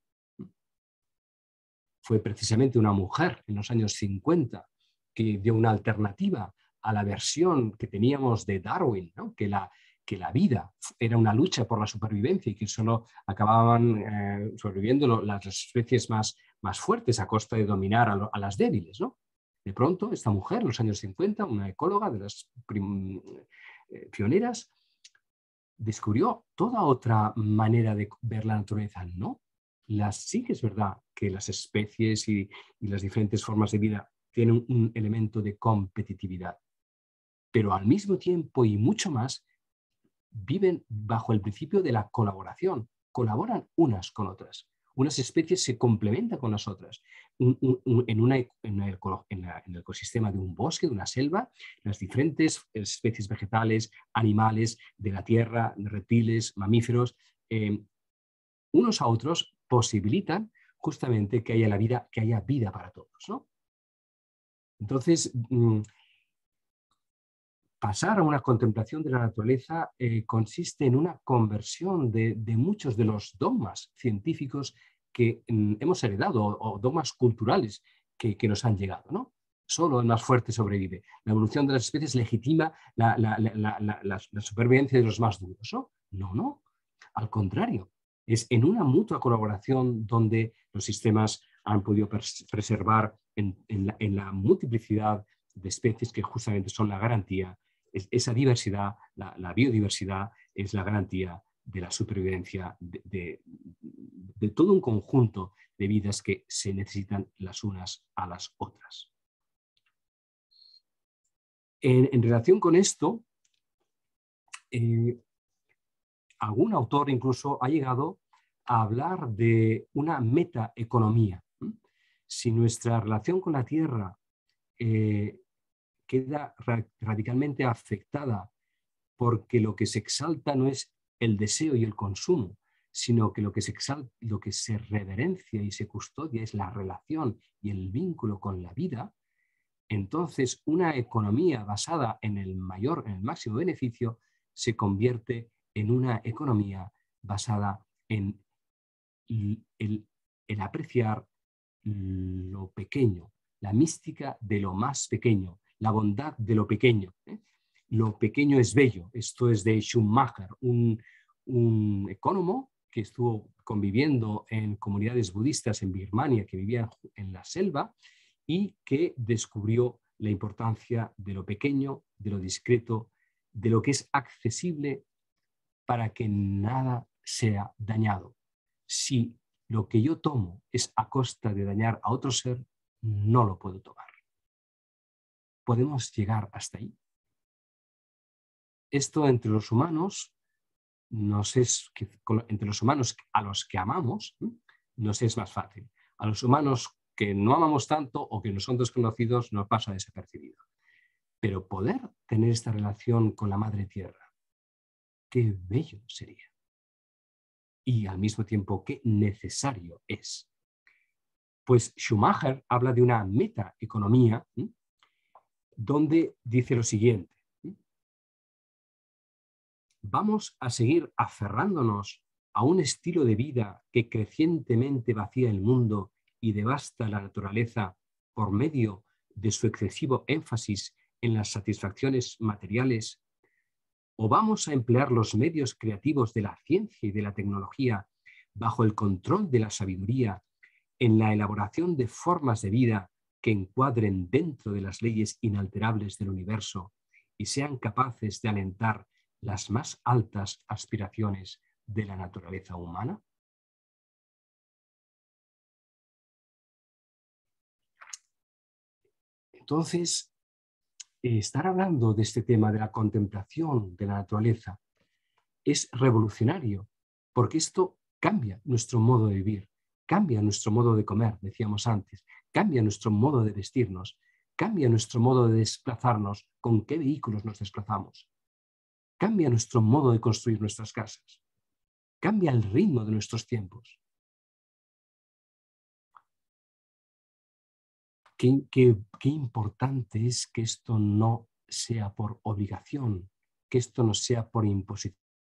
Fue precisamente una mujer en los años 50 que dio una alternativa a la versión que teníamos de Darwin, ¿no? que la vida era una lucha por la supervivencia y que solo acababan sobreviviendo las especies más fuertes a costa de dominar a las débiles, ¿no? De pronto, esta mujer, en los años 50, una ecóloga de las pioneras, descubrió toda otra manera de ver la naturaleza. No, sí que es verdad que las especies y las diferentes formas de vida tienen un elemento de competitividad, pero al mismo tiempo y mucho más viven bajo el principio de la colaboración, colaboran unas con otras. Unas especies se complementan con las otras. En el ecosistema de un bosque, de una selva, las diferentes especies vegetales, animales, de la tierra, reptiles, mamíferos, unos a otros posibilitan justamente que haya vida para todos, ¿no? Entonces, pasar a una contemplación de la naturaleza consiste en una conversión de muchos de los dogmas científicos que hemos heredado, o dogmas culturales que nos han llegado, ¿no? Solo el más fuerte sobrevive. La evolución de las especies legitima la supervivencia de los más duros, ¿no? No. Al contrario, es en una mutua colaboración donde los sistemas han podido preservar en la multiplicidad de especies que justamente son la garantía. Esa diversidad, la biodiversidad, es la garantía de la supervivencia de todo un conjunto de vidas que se necesitan las unas a las otras. En relación con esto, algún autor incluso ha llegado a hablar de una metaeconomía. Si nuestra relación con la Tierra queda radicalmente afectada porque lo que se exalta no es el deseo y el consumo, sino que lo que se reverencia y se custodia es la relación y el vínculo con la vida, entonces una economía basada en el máximo beneficio se convierte en una economía basada en el apreciar lo pequeño, la mística de lo más pequeño, la bondad de lo pequeño. Lo pequeño es bello. Esto es de Schumacher, un ecónomo que estuvo conviviendo en comunidades budistas en Birmania, que vivían en la selva, y que descubrió la importancia de lo pequeño, de lo discreto, de lo que es accesible para que nada sea dañado. Si lo que yo tomo es a costa de dañar a otro ser, no lo puedo tomar. ¿Podemos llegar hasta ahí? Esto entre los humanos entre los humanos a los que amamos nos es más fácil. A los humanos que no amamos tanto o que no son desconocidos nos pasa desapercibido. Pero poder tener esta relación con la Madre Tierra, qué bello sería. Y al mismo tiempo, qué necesario es. Pues Schumacher habla de una metaeconomía donde dice lo siguiente: vamos a seguir aferrándonos a un estilo de vida que crecientemente vacía el mundo y devasta la naturaleza por medio de su excesivo énfasis en las satisfacciones materiales, o vamos a emplear los medios creativos de la ciencia y de la tecnología bajo el control de la sabiduría en la elaboración de formas de vida que encuadren dentro de las leyes inalterables del universo y sean capaces de alentar las más altas aspiraciones de la naturaleza humana? Entonces, estar hablando de este tema de la contemplación de la naturaleza es revolucionario, porque esto cambia nuestro modo de vivir, cambia nuestro modo de comer, decíamos antes, cambia nuestro modo de vestirnos, cambia nuestro modo de desplazarnos, con qué vehículos nos desplazamos, cambia nuestro modo de construir nuestras casas, cambia el ritmo de nuestros tiempos. Qué importante es que esto no sea por obligación, que esto no sea por imposición,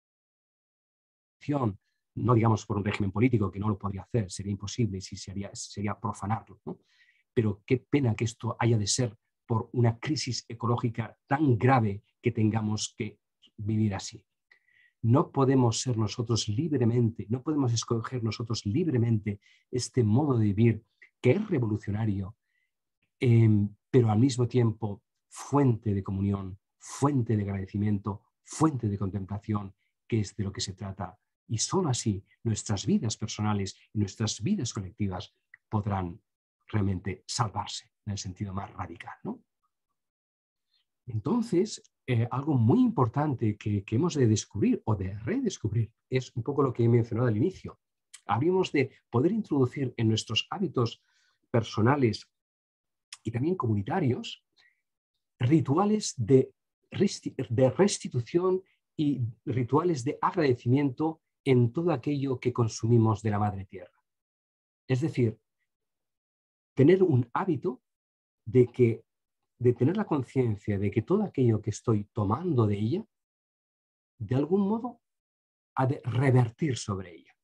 no digamos por un régimen político que no lo podría hacer, sería imposible, sería profanarlo, ¿no? Pero qué pena que esto haya de ser por una crisis ecológica tan grave que tengamos que vivir así. No podemos ser nosotros libremente, no podemos escoger nosotros libremente este modo de vivir que es revolucionario, pero al mismo tiempo fuente de comunión, fuente de agradecimiento, fuente de contemplación, que es de lo que se trata. Y solo así nuestras vidas personales y nuestras vidas colectivas podrán realmente salvarse en el sentido más radical, ¿no? Entonces, algo muy importante que hemos de descubrir o de redescubrir es un poco lo que he mencionado al inicio. Habríamos de poder introducir en nuestros hábitos personales y también comunitarios rituales de restitución y rituales de agradecimiento en todo aquello que consumimos de la Madre Tierra. Es decir, tener un hábito de tener la conciencia de que todo aquello que estoy tomando de ella, de algún modo, ha de revertir sobre ella.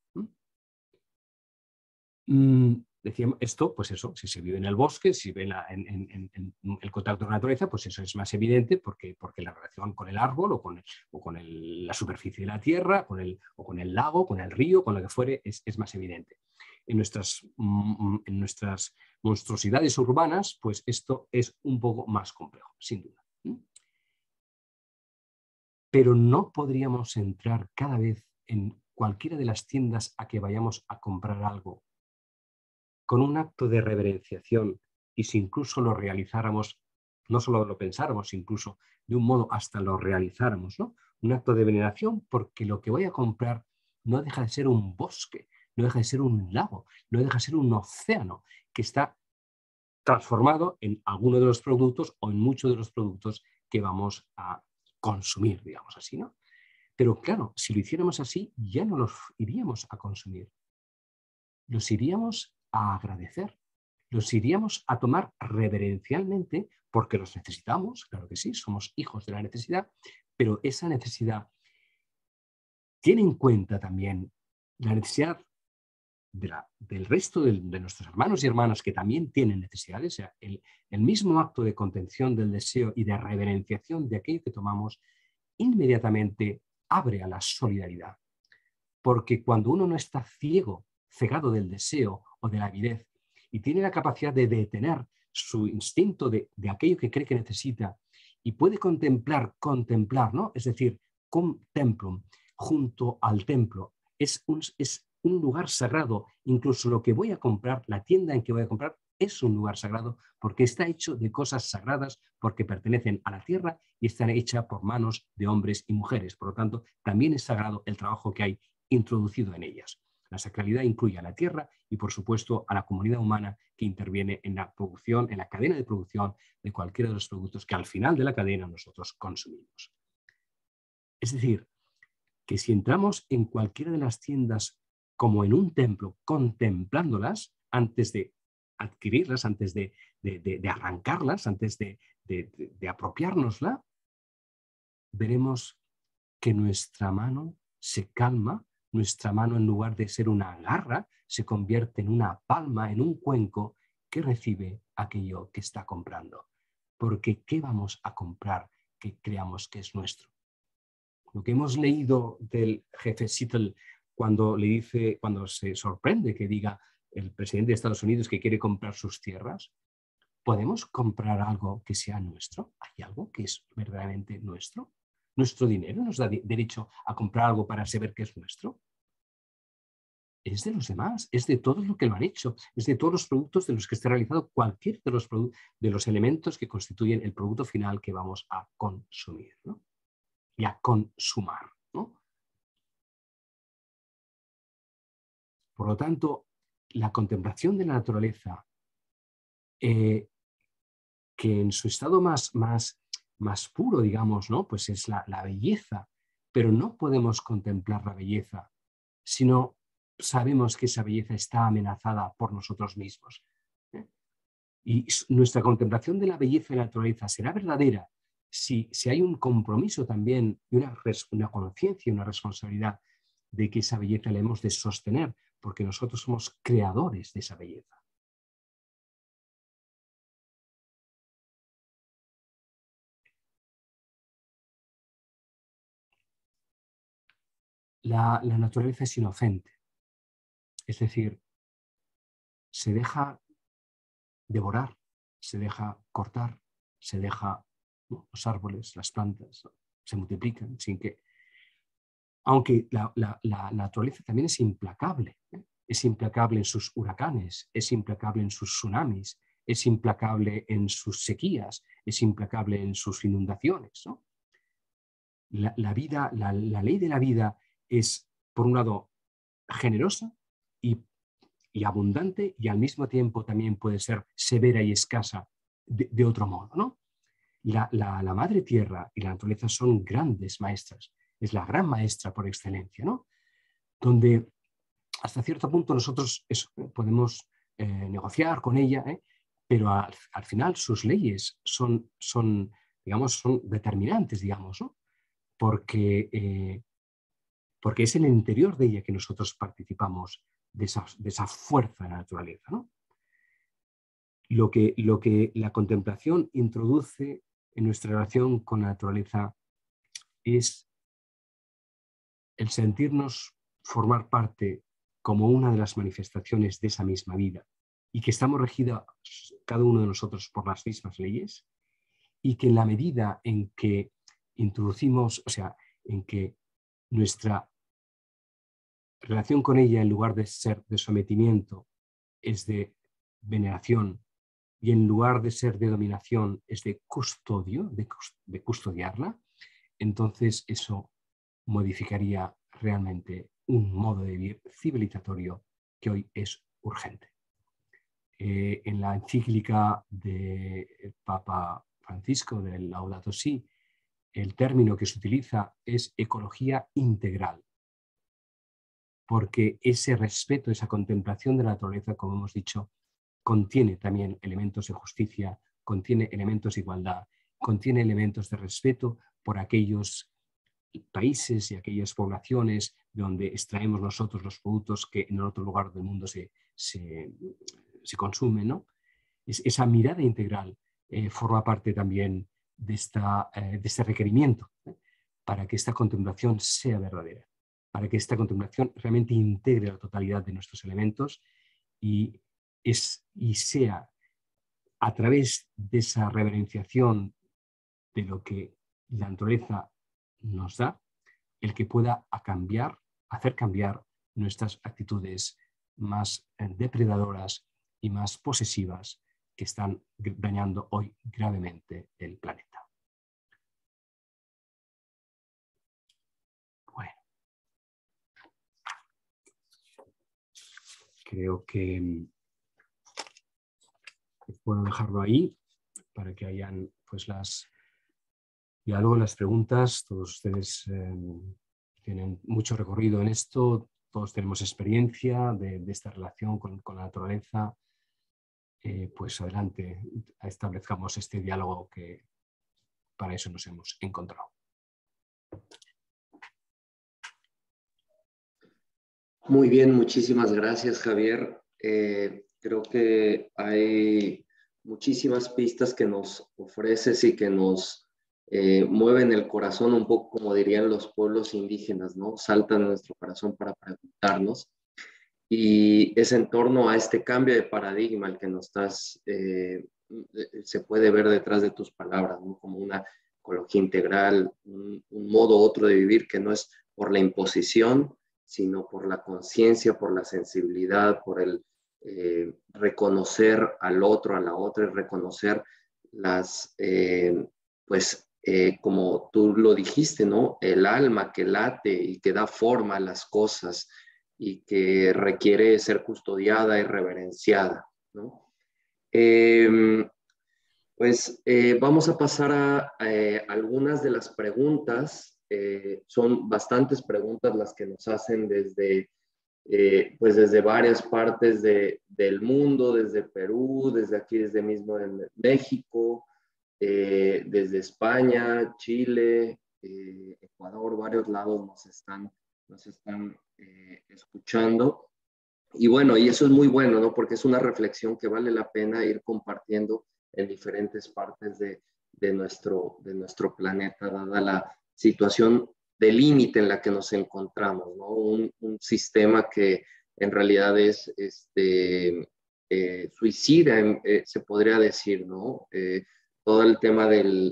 Decíamos esto, pues eso, si se vive en el bosque, si ve en el contacto con la naturaleza, pues eso es más evidente porque la relación con el árbol o con la superficie de la tierra, o con el lago, con el río, con lo que fuere, es más evidente. En nuestras monstruosidades urbanas, pues esto es un poco más complejo, sin duda. Pero no podríamos entrar cada vez en cualquiera de las tiendas a que vayamos a comprar algo con un acto de reverenciación, y si incluso lo realizáramos, no solo lo pensáramos, incluso de un modo hasta lo realizáramos, ¿no? Un acto de veneración, porque lo que voy a comprar no deja de ser un bosque, no deja de ser un lago, no deja de ser un océano que está transformado en alguno de los productos o en muchos de los productos que vamos a consumir, digamos así, ¿no? Pero claro, si lo hiciéramos así, ya no los iríamos a consumir, los iríamos a agradecer, los iríamos a tomar reverencialmente porque los necesitamos, claro que sí, somos hijos de la necesidad, pero esa necesidad tiene en cuenta también la necesidad del resto de nuestros hermanos y hermanas que también tienen necesidades. O sea, el mismo acto de contención del deseo y de reverenciación de aquello que tomamos inmediatamente abre a la solidaridad. Porque cuando uno no está cegado del deseo o de la avidez y tiene la capacidad de detener su instinto de aquello que cree que necesita y puede contemplar, ¿no? Es decir, contemplum, junto al templo, es un lugar sagrado. Incluso lo que voy a comprar, la tienda en que voy a comprar, es un lugar sagrado porque está hecho de cosas sagradas, porque pertenecen a la tierra y están hechas por manos de hombres y mujeres. Por lo tanto, también es sagrado el trabajo que hay introducido en ellas. La sacralidad incluye a la tierra y, por supuesto, a la comunidad humana que interviene en la producción, en la cadena de producción de cualquiera de los productos que al final de la cadena nosotros consumimos. Es decir, que si entramos en cualquiera de las tiendas como en un templo, contemplándolas antes de adquirirlas, antes de arrancarlas, antes de apropiárnosla, veremos que nuestra mano se calma, nuestra mano en lugar de ser una garra, se convierte en una palma, en un cuenco que recibe aquello que está comprando. Porque ¿qué vamos a comprar que creamos que es nuestro? Lo que hemos leído del jefe Seattle cuando se sorprende que diga el presidente de Estados Unidos que quiere comprar sus tierras, ¿podemos comprar algo que sea nuestro? ¿Hay algo que es verdaderamente nuestro? ¿Nuestro dinero nos da derecho a comprar algo para saber que es nuestro? Es de los demás, es de todos los que lo han hecho, es de todos los productos de los que esté realizado cualquier de los elementos que constituyen el producto final que vamos a consumir, ¿no? Y a consumar, ¿no? Por lo tanto, la contemplación de la naturaleza, que en su estado más puro, digamos, ¿no? Pues es la belleza, pero no podemos contemplar la belleza si no sabemos que esa belleza está amenazada por nosotros mismos. Y nuestra contemplación de la belleza y la naturaleza será verdadera si hay un compromiso también y una conciencia y una responsabilidad de que esa belleza la hemos de sostener, porque nosotros somos creadores de esa belleza. La naturaleza es inocente, es decir, se deja devorar, se deja cortar, se deja, ¿no? Los árboles, las plantas, ¿no? Se multiplican sin que... Aunque la naturaleza también es implacable, ¿eh? Es implacable en sus huracanes, es implacable en sus tsunamis, es implacable en sus sequías, es implacable en sus inundaciones, ¿no? La ley de la vida es, por un lado, generosa y abundante, y al mismo tiempo también puede ser severa y escasa de otro modo, ¿no? La madre tierra y la naturaleza son grandes maestras, es la gran maestra por excelencia, ¿no? Donde hasta cierto punto nosotros podemos negociar con ella, pero al final sus leyes son determinantes, digamos, ¿no? Porque es en el interior de ella que nosotros participamos de esa fuerza de la naturaleza, ¿no? Lo que la contemplación introduce en nuestra relación con la naturaleza es el sentirnos formar parte como una de las manifestaciones de esa misma vida y que estamos regidos cada uno de nosotros por las mismas leyes y que en la medida en que introducimos, o sea, en que nuestra relación con ella, en lugar de ser de sometimiento, es de veneración, y en lugar de ser de dominación es de custodio, de custodiarla, entonces eso modificaría realmente un modo de vivir civilizatorio que hoy es urgente. En la encíclica del Papa Francisco, del Laudato Si, el término que se utiliza es ecología integral, porque ese respeto, esa contemplación de la naturaleza, como hemos dicho, contiene también elementos de justicia, contiene elementos de igualdad, contiene elementos de respeto por aquellos países y aquellas poblaciones donde extraemos nosotros los productos que en otro lugar del mundo se consumen, ¿no? Esa mirada integral forma parte también de este requerimiento, para que esta contemplación sea verdadera, para que esta contemplación realmente integre la totalidad de nuestros elementos y sea a través de esa reverenciación de lo que la naturaleza nos da, el que pueda hacer cambiar nuestras actitudes más depredadoras y más posesivas que están dañando hoy gravemente el planeta. Bueno, creo que puedo dejarlo ahí para que hayan pues luego las preguntas. Todos ustedes tienen mucho recorrido en esto, todos tenemos experiencia de esta relación con la naturaleza. Pues adelante, establezcamos este diálogo que para eso nos hemos encontrado. Muy bien, muchísimas gracias, Javier. Creo que hay muchísimas pistas que nos ofreces y que nos mueven el corazón un poco, como dirían los pueblos indígenas, ¿no? Saltan nuestro corazón para preguntarnos. Y es en torno a este cambio de paradigma el que nos se puede ver detrás de tus palabras, ¿no? Como una ecología integral, un modo u otro de vivir que no es por la imposición, sino por la conciencia, por la sensibilidad, por el reconocer al otro, a la otra, y reconocer como tú lo dijiste, ¿no? El alma que late y que da forma a las cosas y que requiere ser custodiada y reverenciada, ¿no? Vamos a pasar a algunas de las preguntas. Son bastantes preguntas las que nos hacen desde varias partes del mundo, desde Perú, desde aquí, desde mismo en México, desde España, Chile, Ecuador, varios lados nos están escuchando. Y bueno, y eso es muy bueno, ¿no? Porque es una reflexión que vale la pena ir compartiendo en diferentes partes de nuestro planeta, dada la situación de límite en la que nos encontramos, ¿no? Un sistema que en realidad es suicida, se podría decir, ¿no? Todo el tema del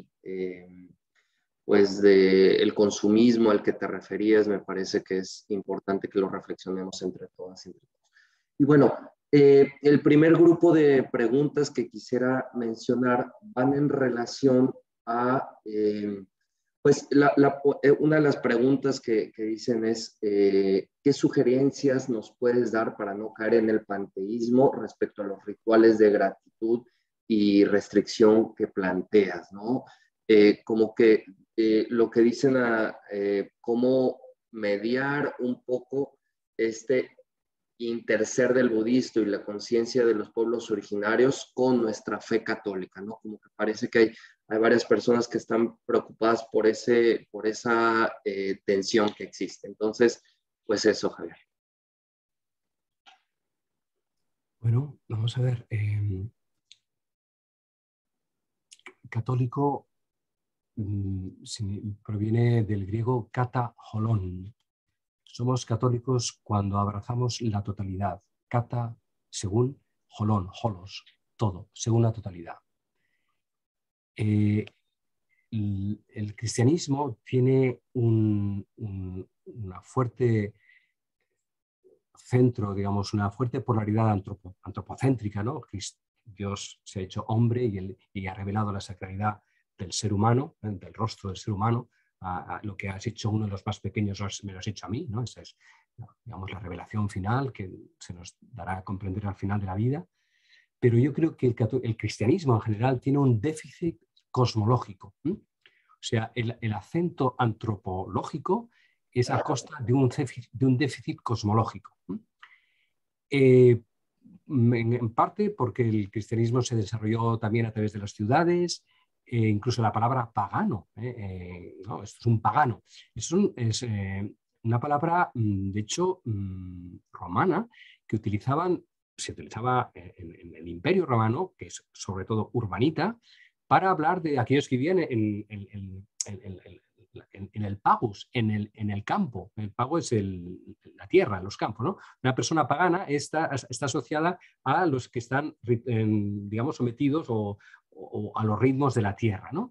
el consumismo al que te referías, me parece que es importante que lo reflexionemos entre todas y entre todos. Y bueno, el primer grupo de preguntas que quisiera mencionar van en relación a, una de las preguntas que dicen es, ¿qué sugerencias nos puedes dar para no caer en el panteísmo respecto a los rituales de gratitud y restricción que planteas, ¿no? Como que lo que dicen cómo mediar un poco este interser del budismo y la conciencia de los pueblos originarios con nuestra fe católica, ¿no? Como que parece que hay varias personas que están preocupadas por esa tensión que existe. Entonces, pues eso, Javier. Bueno, vamos a ver. Católico proviene del griego kata holon. Somos católicos cuando abrazamos la totalidad. Kata, según holon, holos, todo, según la totalidad. El cristianismo tiene una fuerte centro, digamos, una fuerte polaridad antropocéntrica, ¿no? Dios se ha hecho hombre y ha revelado la sacralidad del ser humano, del rostro del ser humano. Lo que has hecho uno de los más pequeños me lo has hecho a mí, ¿no? Esa es, digamos, la revelación final que se nos dará a comprender al final de la vida. Pero yo creo que el cristianismo en general tiene un déficit cosmológico. O sea, el acento antropológico es a costa de un déficit cosmológico. En parte porque el cristianismo se desarrolló también a través de las ciudades, incluso la palabra pagano, no, esto es un pagano, es una palabra, de hecho, romana, que se utilizaba en el Imperio Romano, que es sobre todo urbanita, para hablar de aquellos que vivían en el pagus, en el campo. El pago es la tierra, los campos, ¿no? Una persona pagana está asociada a los que están, digamos, sometidos o a los ritmos de la tierra, ¿no?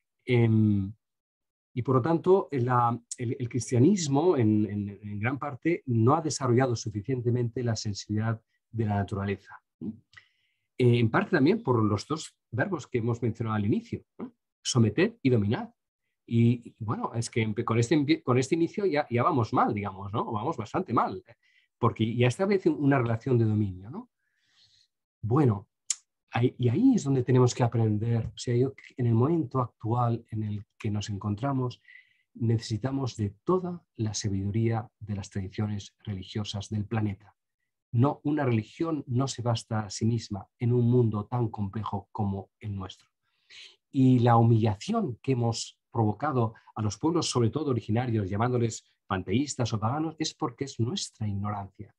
Y por lo tanto, el cristianismo en gran parte no ha desarrollado suficientemente la sensibilidad de la naturaleza. En parte también por los dos verbos que hemos mencionado al inicio, ¿no? Someter y dominar. Y bueno, es que con este inicio ya vamos mal, digamos, ¿no? Vamos bastante mal, porque ya establece una relación de dominio, ¿no? Bueno, y ahí es donde tenemos que aprender. O sea, en el momento actual en el que nos encontramos, necesitamos de toda la sabiduría de las tradiciones religiosas del planeta. No, una religión no se basta a sí misma en un mundo tan complejo como el nuestro. Y la humillación que hemos provocado a los pueblos, sobre todo originarios, llamándoles panteístas o paganos, es porque es nuestra ignorancia.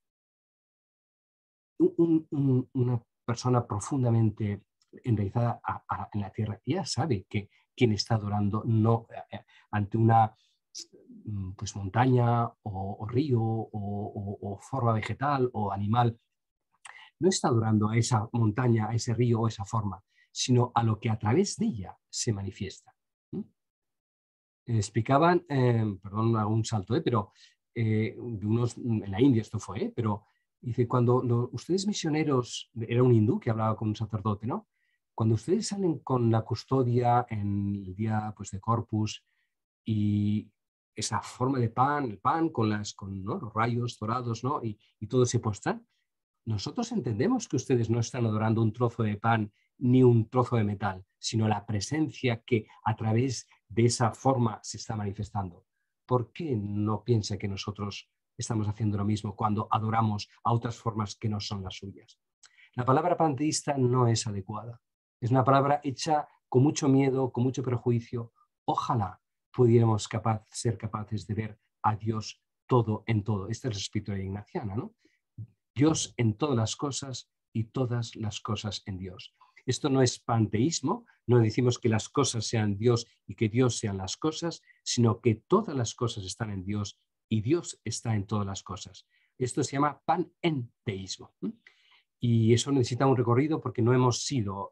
Una persona profundamente enraizada en la tierra ya sabe que quien está adorando no ante una pues, montaña o río o forma vegetal o animal, no está adorando a esa montaña, a ese río o esa forma, sino a lo que a través de ella se manifiesta. Explicaban, perdón, hago un salto, pero en la India esto fue, pero dice, cuando ustedes misioneros, era un hindú que hablaba con un sacerdote, ¿no? Cuando ustedes salen con la custodia en el día pues, de Corpus y esa forma de pan, el pan con ¿no? los rayos dorados, ¿no? y todo se postra, nosotros entendemos que ustedes no están adorando un trozo de pan ni un trozo de metal, sino la presencia que a través de esa forma se está manifestando. ¿Por qué no piensa que nosotros estamos haciendo lo mismo cuando adoramos a otras formas que no son las suyas? La palabra panteísta no es adecuada. Es una palabra hecha con mucho miedo, con mucho prejuicio. Ojalá pudiéramos ser capaces de ver a Dios todo en todo. Esta es la espiritualidad ignaciana, ¿no? Dios en todas las cosas y todas las cosas en Dios. Esto no es panteísmo, no decimos que las cosas sean Dios y que Dios sean las cosas, sino que todas las cosas están en Dios y Dios está en todas las cosas. Esto se llama panenteísmo. Y eso necesita un recorrido porque no hemos sido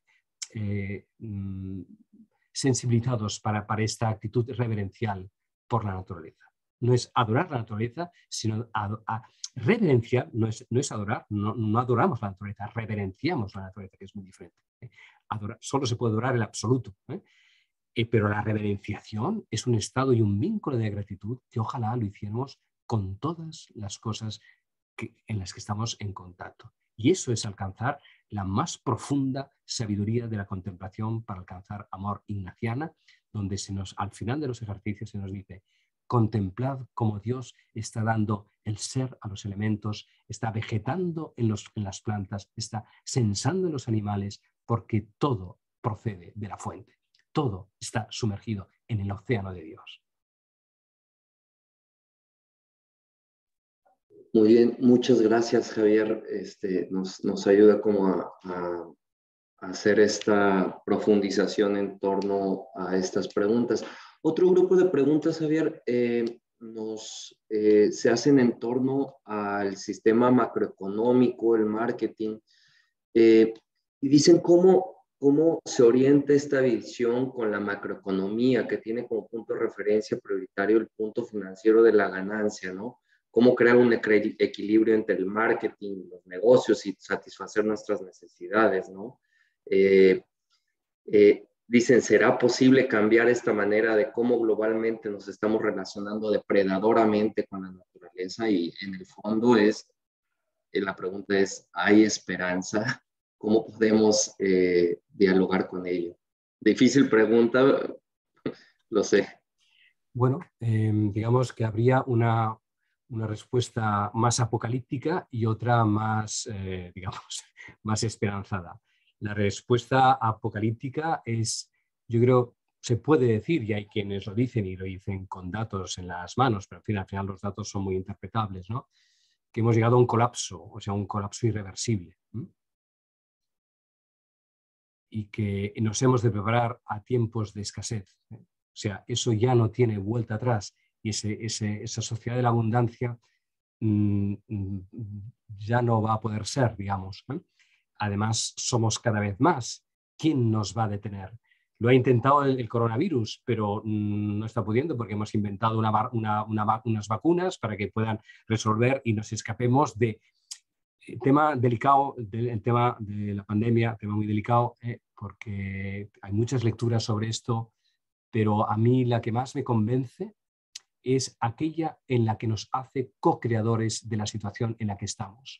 sensibilizados para esta actitud reverencial por la naturaleza. No es adorar la naturaleza, sino reverenciar, no es adorar, no adoramos la naturaleza, reverenciamos la naturaleza, que es muy diferente. Solo se puede adorar el absoluto, pero la reverenciación es un estado y un vínculo de gratitud que ojalá lo hiciéramos con todas las cosas en las que estamos en contacto. Y eso es alcanzar la más profunda sabiduría de la contemplación para alcanzar amor ignaciana, donde al final de los ejercicios se nos dice: contemplad cómo Dios está dando el ser a los elementos, está vegetando en las plantas, está sensando en los animales, porque todo procede de la fuente. Todo está sumergido en el océano de Dios. Muy bien, muchas gracias, Javier. Nos ayuda como a hacer esta profundización en torno a estas preguntas. Otro grupo de preguntas, Javier, se hacen en torno al sistema macroeconómico, el marketing, y dicen cómo se orienta esta visión con la macroeconomía, que tiene como punto de referencia prioritario el punto financiero de la ganancia, ¿no? cómo crear un equilibrio entre el marketing, los negocios y satisfacer nuestras necesidades, ¿no? Dicen, ¿será posible cambiar esta manera de cómo globalmente nos estamos relacionando depredadoramente con la naturaleza? Y en el fondo la pregunta es, ¿hay esperanza? ¿Cómo podemos dialogar con ello? Difícil pregunta, lo sé. Bueno, digamos que habría una respuesta más apocalíptica y otra más, digamos, más esperanzada. La respuesta apocalíptica es, yo creo, se puede decir, y hay quienes lo dicen y lo dicen con datos en las manos, pero al final los datos son muy interpretables, ¿no? Que hemos llegado a un colapso, o sea, un colapso irreversible. Y que nos hemos de preparar a tiempos de escasez. O sea, eso ya no tiene vuelta atrás y esa sociedad de la abundancia ya no va a poder ser, digamos. Además, somos cada vez más. ¿Quién nos va a detener? Lo ha intentado el coronavirus, pero no está pudiendo porque hemos inventado unas vacunas para que puedan resolver y nos escapemos de tema delicado, el tema de la pandemia, tema muy delicado, porque hay muchas lecturas sobre esto, pero a mí la que más me convence es aquella en la que nos hace co-creadores de la situación en la que estamos.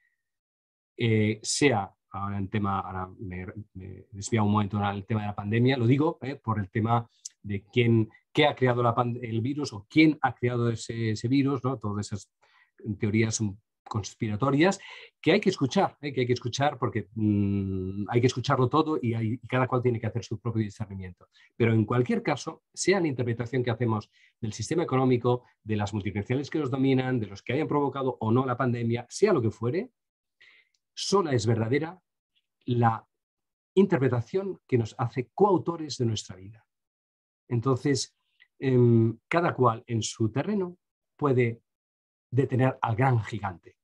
Sea ahora en tema, ahora me desvía un momento al tema de la pandemia, lo digo por el tema de qué ha creado el virus o quién ha creado ese virus, ¿no? Todas esas teorías son conspiratorias que hay que escuchar porque hay que escucharlo todo y cada cual tiene que hacer su propio discernimiento. Pero en cualquier caso, sea la interpretación que hacemos del sistema económico, de las multinacionales que nos dominan, de los que hayan provocado o no la pandemia, sea lo que fuere, sola es verdadera la interpretación que nos hace coautores de nuestra vida. Entonces, cada cual en su terreno puede detener al gran gigante.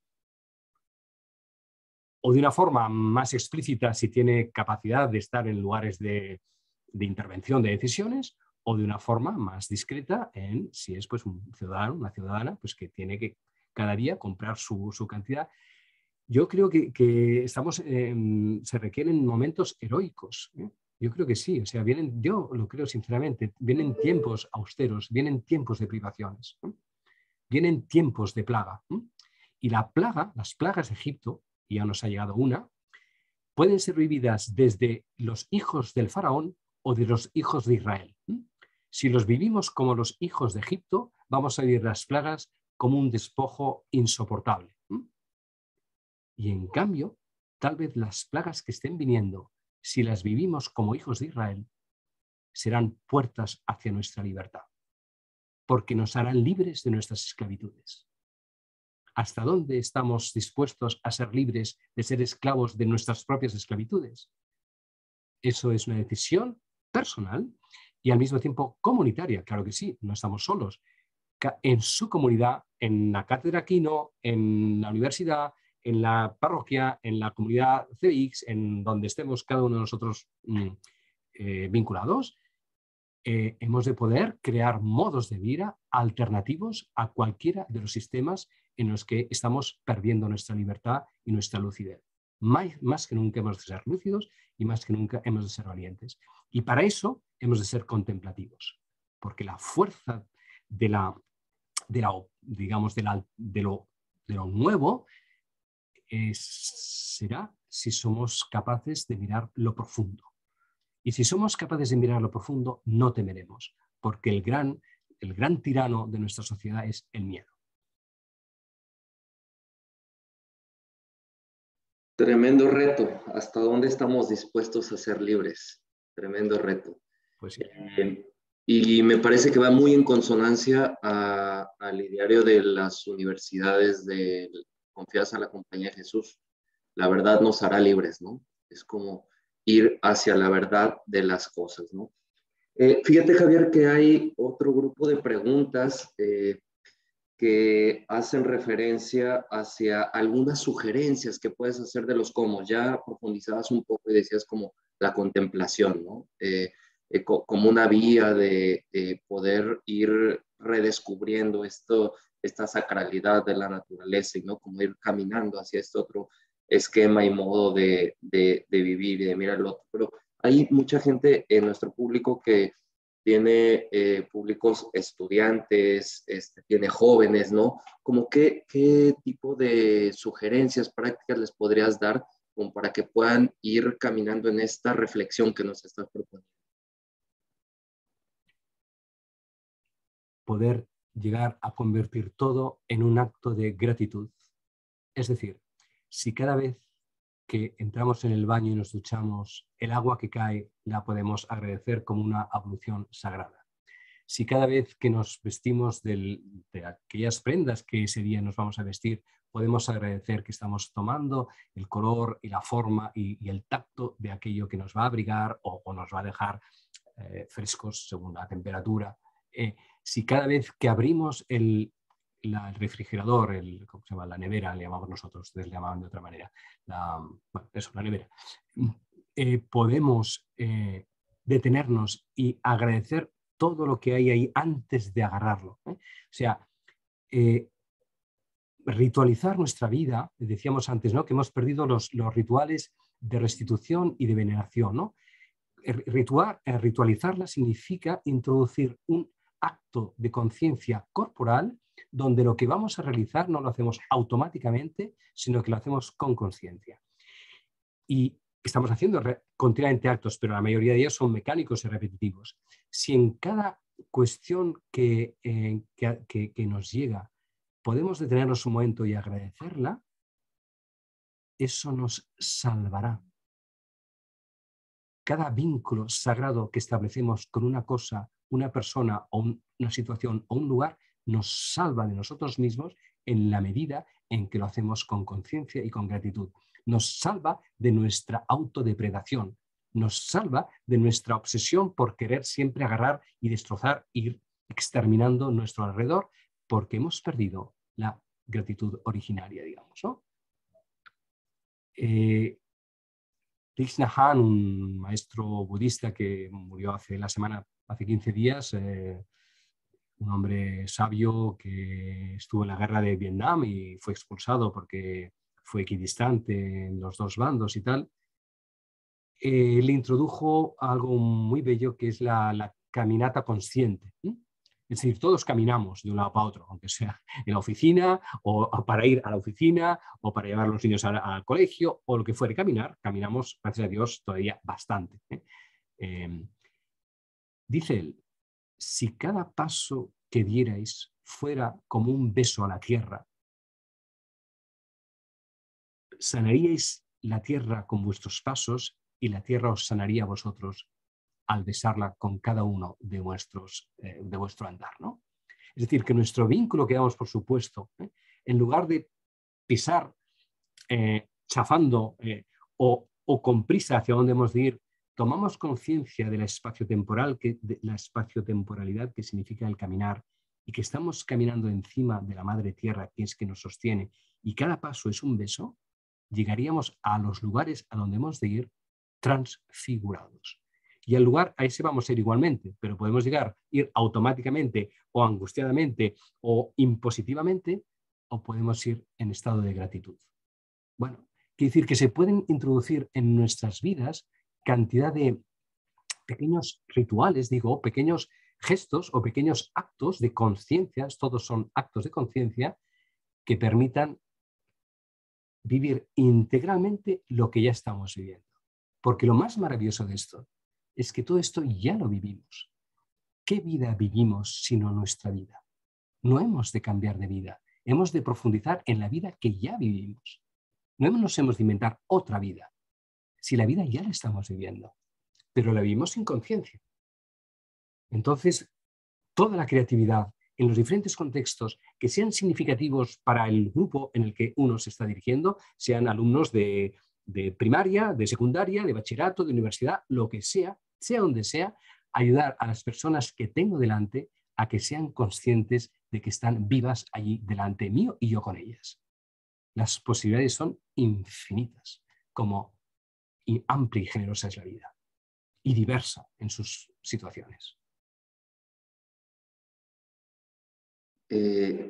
O de una forma más explícita si tiene capacidad de estar en lugares de intervención de decisiones, o de una forma más discreta si es pues, un ciudadano, una ciudadana, pues que tiene que cada día comprar su cantidad. Yo creo que estamos, se requieren momentos heroicos. Yo creo que sí, o sea, yo lo creo sinceramente, vienen tiempos austeros, vienen tiempos de privaciones, vienen tiempos de plaga. Y las plagas de Egipto, y ya nos ha llegado una, pueden ser vividas desde los hijos del faraón o de los hijos de Israel. Si los vivimos como los hijos de Egipto, vamos a vivir las plagas como un despojo insoportable. Y en cambio, tal vez las plagas que estén viniendo, si las vivimos como hijos de Israel, serán puertas hacia nuestra libertad, porque nos harán libres de nuestras esclavitudes. ¿Hasta dónde estamos dispuestos a ser libres de ser esclavos de nuestras propias esclavitudes? Eso es una decisión personal y al mismo tiempo comunitaria. Claro que sí, no estamos solos. En su comunidad, en la cátedra Aquino, en la universidad, en la parroquia, en la comunidad CBX, en donde estemos cada uno de nosotros vinculados, hemos de poder crear modos de vida alternativos a cualquiera de los sistemas en los que estamos perdiendo nuestra libertad y nuestra lucidez. Más que nunca hemos de ser lúcidos y más que nunca hemos de ser valientes. Y para eso hemos de ser contemplativos, porque la fuerza de lo nuevo será si somos capaces de mirar lo profundo. Y si somos capaces de mirar lo profundo, no temeremos, porque el gran tirano de nuestra sociedad es el miedo. Tremendo reto. ¿Hasta dónde estamos dispuestos a ser libres? Tremendo reto. Pues sí. Y me parece que va muy en consonancia al ideario de las universidades de confianza en la Compañía de Jesús. La verdad nos hará libres, ¿no? Es como ir hacia la verdad de las cosas, ¿no? Fíjate, Javier, que hay otro grupo de preguntas que hacen referencia hacia algunas sugerencias que puedes hacer de los cómo. Ya profundizabas un poco y decías como la contemplación, ¿no? Como una vía de poder ir redescubriendo esta sacralidad de la naturaleza y no como ir caminando hacia este otro esquema y modo de vivir y de mirar el otro. Pero hay mucha gente en nuestro público que tiene públicos estudiantes, tiene jóvenes, ¿no? Como qué tipo de sugerencias prácticas les podrías dar como para que puedan ir caminando en esta reflexión que nos estás proponiendo. Poder llegar a convertir todo en un acto de gratitud. Es decir, si cada vez que entramos en el baño y nos duchamos, el agua que cae la podemos agradecer como una ablución sagrada. Si cada vez que nos vestimos de aquellas prendas que ese día nos vamos a vestir, podemos agradecer que estamos tomando el color y la forma y el tacto de aquello que nos va a abrigar o nos va a dejar frescos según la temperatura. Si cada vez que abrimos el refrigerador, ¿cómo se llama? La nevera, le llamamos nosotros, ustedes le llamaban de otra manera, la nevera, podemos detenernos y agradecer todo lo que hay ahí antes de agarrarlo. O sea, ritualizar nuestra vida, decíamos antes, ¿no? Que hemos perdido los rituales de restitución y de veneración, ¿no? Ritualizarla significa introducir un acto de conciencia corporal donde lo que vamos a realizar no lo hacemos automáticamente, sino que lo hacemos con conciencia. Y estamos haciendo continuamente actos, pero la mayoría de ellos son mecánicos y repetitivos. Si en cada cuestión que nos llega podemos detenernos un momento y agradecerla, eso nos salvará. Cada vínculo sagrado que establecemos con una cosa, una persona o una situación o un lugar nos salva de nosotros mismos en la medida en que lo hacemos con conciencia y con gratitud. Nos salva de nuestra autodepredación, nos salva de nuestra obsesión por querer siempre agarrar y destrozar, ir exterminando nuestro alrededor, porque hemos perdido la gratitud originaria, digamos, ¿no? Thich Nhat Hanh, un maestro budista que murió hace 15 días, un hombre sabio que estuvo en la guerra de Vietnam y fue expulsado porque fue equidistante en los dos bandos y tal, le introdujo algo muy bello que es la caminata consciente. Es decir, todos caminamos de un lado para otro, aunque sea en la oficina o para ir a la oficina o para llevar a los niños al colegio o lo que fuere. Caminamos, gracias a Dios, todavía bastante. Dice él, si cada paso que dierais fuera como un beso a la tierra, sanaríais la tierra con vuestros pasos y la tierra os sanaría a vosotros al besarla con cada uno de vuestro andar, ¿no? Es decir, que nuestro vínculo que damos por supuesto, en lugar de pisar chafando o con prisa hacia donde hemos de ir, tomamos conciencia de la espaciotemporalidad que significa el caminar y que estamos caminando encima de la madre tierra que es que nos sostiene y cada paso es un beso, llegaríamos a los lugares a donde hemos de ir transfigurados. Y al lugar a ese vamos a ir igualmente, pero podemos ir automáticamente o angustiadamente o impositivamente, o podemos ir en estado de gratitud. Bueno, quiere decir que se pueden introducir en nuestras vidas cantidad de pequeños rituales, pequeños gestos o pequeños actos de conciencia, todos son actos de conciencia que permitan vivir integralmente lo que ya estamos viviendo. Porque lo más maravilloso de esto es que todo esto ya lo vivimos. ¿Qué vida vivimos sino nuestra vida? No hemos de cambiar de vida, hemos de profundizar en la vida que ya vivimos. No nos hemos de inventar otra vida, si la vida ya la estamos viviendo, pero la vivimos sin conciencia. Entonces, toda la creatividad en los diferentes contextos que sean significativos para el grupo en el que uno se está dirigiendo, sean alumnos de primaria, de secundaria, de bachillerato, de universidad, lo que sea donde sea, ayudar a las personas que tengo delante a que sean conscientes de que están vivas allí delante mío y yo con ellas. Las posibilidades son infinitas, como amplia y generosa es la vida, y diversa en sus situaciones.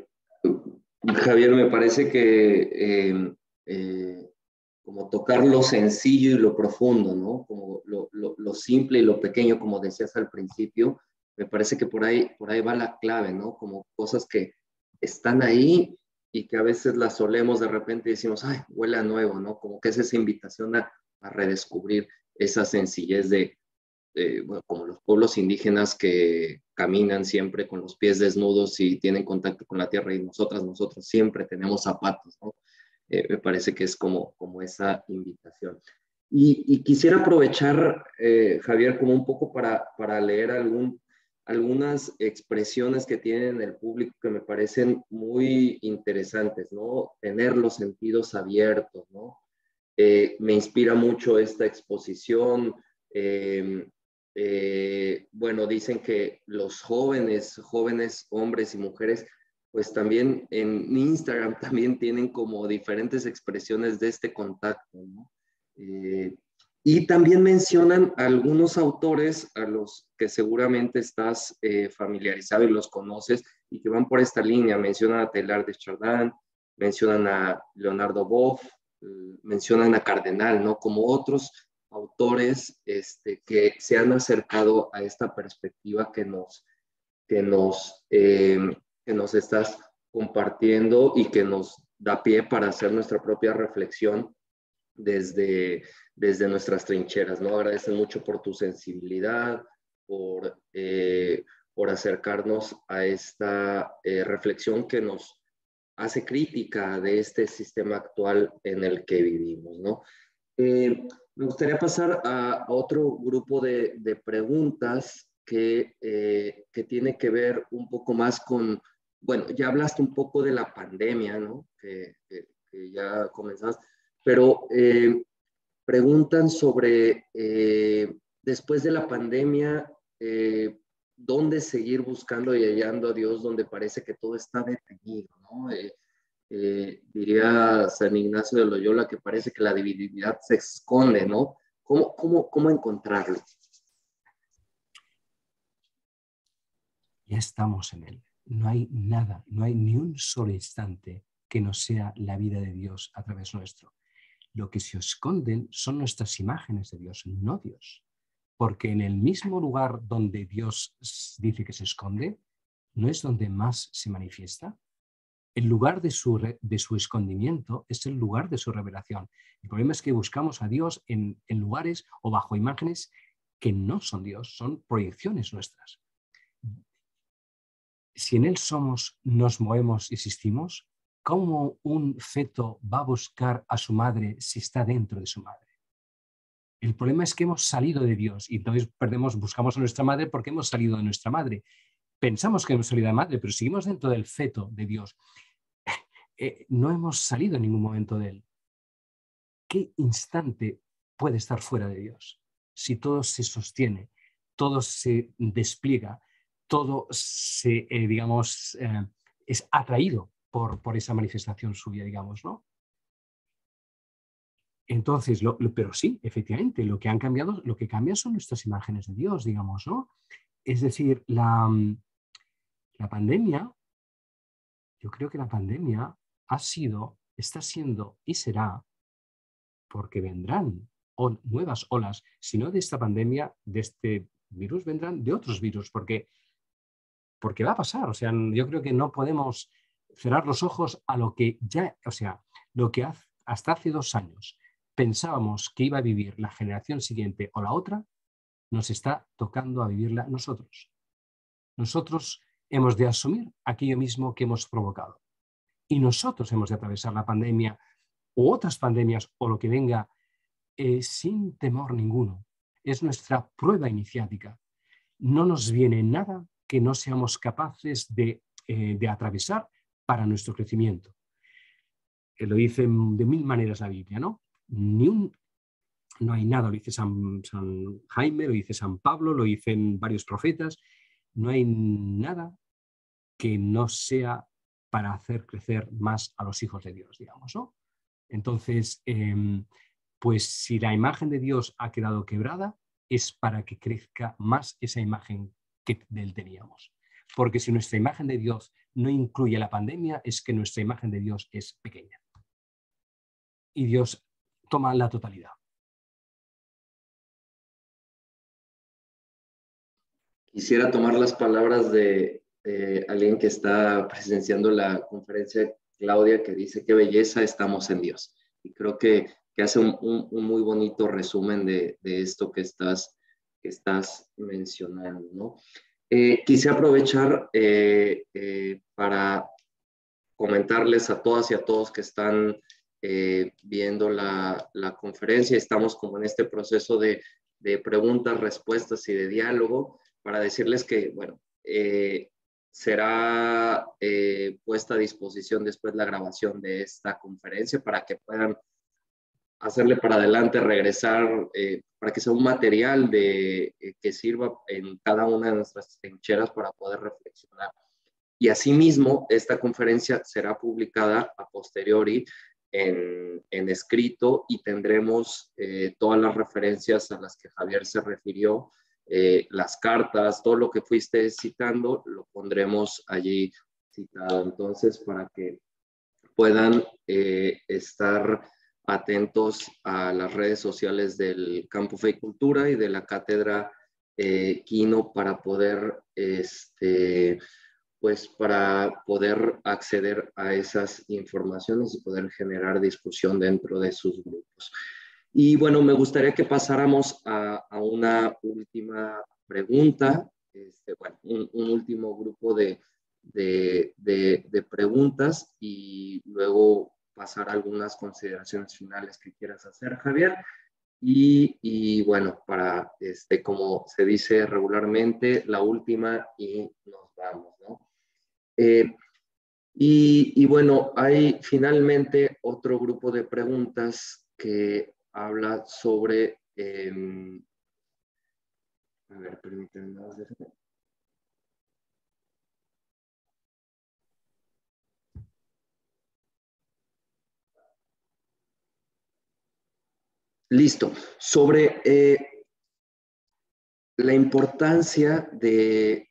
Javier, me parece que como tocar lo sencillo y lo profundo, ¿no? Como lo simple y lo pequeño, como decías al principio, me parece que por ahí va la clave, ¿no? Como cosas que están ahí y que a veces las solemos de repente y decimos, ay, huele a nuevo, ¿no? Como que es esa invitación a redescubrir esa sencillez bueno, como los pueblos indígenas que caminan siempre con los pies desnudos y tienen contacto con la tierra, y nosotros siempre tenemos zapatos, ¿no? Me parece que es como esa invitación. Y quisiera aprovechar, Javier, como un poco para leer algunas expresiones que tienen el público que me parecen muy interesantes, ¿no? Tener los sentidos abiertos, ¿no? Me inspira mucho esta exposición. Eh, bueno, dicen que los jóvenes, hombres y mujeres, pues también en Instagram también tienen como diferentes expresiones de este contacto, ¿no? Y también mencionan algunos autores a los que seguramente estás familiarizado y los conoces y que van por esta línea. Mencionan a Teilhard de Chardin, mencionan a Leonardo Boff, mencionan a Cardenal, ¿no? Como otros autores que se han acercado a esta perspectiva que nos estás compartiendo y que nos da pie para hacer nuestra propia reflexión desde nuestras trincheras, ¿no? Agradecen mucho por tu sensibilidad, por acercarnos a esta reflexión que nos hace crítica de este sistema actual en el que vivimos, ¿no? Me gustaría pasar a otro grupo de preguntas que tiene que ver un poco más con, bueno, ya hablaste un poco de la pandemia, ¿no? Que ya comenzaste, pero preguntan sobre, después de la pandemia, dónde seguir buscando y hallando a Dios donde parece que todo está detenido, ¿no? Diría San Ignacio de Loyola que parece que la divinidad se esconde, ¿no? ¿Cómo encontrarlo? Ya estamos en él. No hay nada, no hay ni un solo instante que no sea la vida de Dios a través nuestro. Lo que se esconden son nuestras imágenes de Dios, no Dios. Porque en el mismo lugar donde Dios dice que se esconde, no es donde más se manifiesta. El lugar de su escondimiento es el lugar de su revelación. El problema es que buscamos a Dios en lugares o bajo imágenes que no son Dios, son proyecciones nuestras. Si en Él somos, nos movemos y existimos, ¿cómo un feto va a buscar a su madre si está dentro de su madre? El problema es que hemos salido de Dios y entonces buscamos a nuestra madre porque hemos salido de nuestra madre. Pensamos que hemos salido de la madre, pero seguimos dentro del feto de Dios. No hemos salido en ningún momento de Él. ¿Qué instante puede estar fuera de Dios? Si todo se sostiene, todo se despliega, todo es atraído por esa manifestación suya, digamos, ¿no? Entonces, pero sí, efectivamente, lo que cambia son nuestras imágenes de Dios, digamos, ¿no? Es decir, la pandemia, yo creo que la pandemia está siendo y será, porque vendrán nuevas olas, si no de esta pandemia, de este virus, vendrán de otros virus, porque va a pasar. O sea, yo creo que no podemos cerrar los ojos a lo que ya, o sea, lo que hasta hace 2 años pensábamos que iba a vivir la generación siguiente o la otra, nos está tocando a vivirla nosotros. Nosotros hemos de asumir aquello mismo que hemos provocado. Y nosotros hemos de atravesar la pandemia u otras pandemias o lo que venga sin temor ninguno. Es nuestra prueba iniciática. No nos viene nada que no seamos capaces de atravesar para nuestro crecimiento. Lo dice de 1000 maneras la Biblia, ¿no? No hay nada, lo dice San Jaime, lo dice San Pablo, lo dicen varios profetas, no hay nada que no sea para hacer crecer más a los hijos de Dios, digamos, ¿no? Entonces, pues si la imagen de Dios ha quedado quebrada, es para que crezca más esa imagen que de él teníamos. Porque si nuestra imagen de Dios no incluye la pandemia es que nuestra imagen de Dios es pequeña. Y Dios toma la totalidad. Quisiera tomar las palabras de alguien que está presenciando la conferencia, Claudia, que dice: qué belleza, estamos en Dios. Y creo que hace un muy bonito resumen de esto que estás mencionando, ¿no? Quise aprovechar para comentarles a todas y a todos que están viendo la conferencia. Estamos como en este proceso de preguntas, respuestas y de diálogo, para decirles que, bueno, será puesta a disposición después la grabación de esta conferencia para que puedan hacerle para adelante, regresar, para que sea un material que sirva en cada una de nuestras trincheras para poder reflexionar. Y asimismo, esta conferencia será publicada a posteriori en escrito, y tendremos todas las referencias a las que Javier se refirió, las cartas, todo lo que fuiste citando, lo pondremos allí citado. Entonces, para que puedan estar atentos a las redes sociales del Campo Fe y Cultura y de la Cátedra Quino para poder pues para poder acceder a esas informaciones y poder generar discusión dentro de sus grupos. Y bueno, me gustaría que pasáramos a una última pregunta, bueno, un último grupo de preguntas, y luego pasar a algunas consideraciones finales que quieras hacer, Javier. Y bueno, para, como se dice regularmente, la última y nos vamos, ¿no? Y bueno, hay finalmente otro grupo de preguntas que habla sobre, a ver, permítanme. Listo. Sobre la importancia de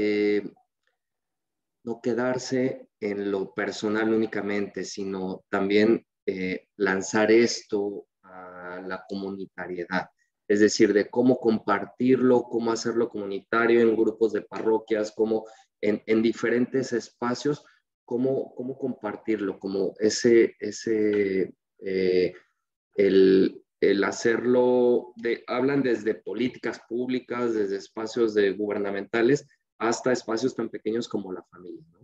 no quedarse en lo personal únicamente, sino también lanzar esto a la comunitariedad. Es decir, de cómo compartirlo, cómo hacerlo comunitario en grupos de parroquias, cómo en diferentes espacios, cómo compartirlo, como el hacerlo, hablan desde políticas públicas, desde espacios gubernamentales, hasta espacios tan pequeños como la familia, ¿no?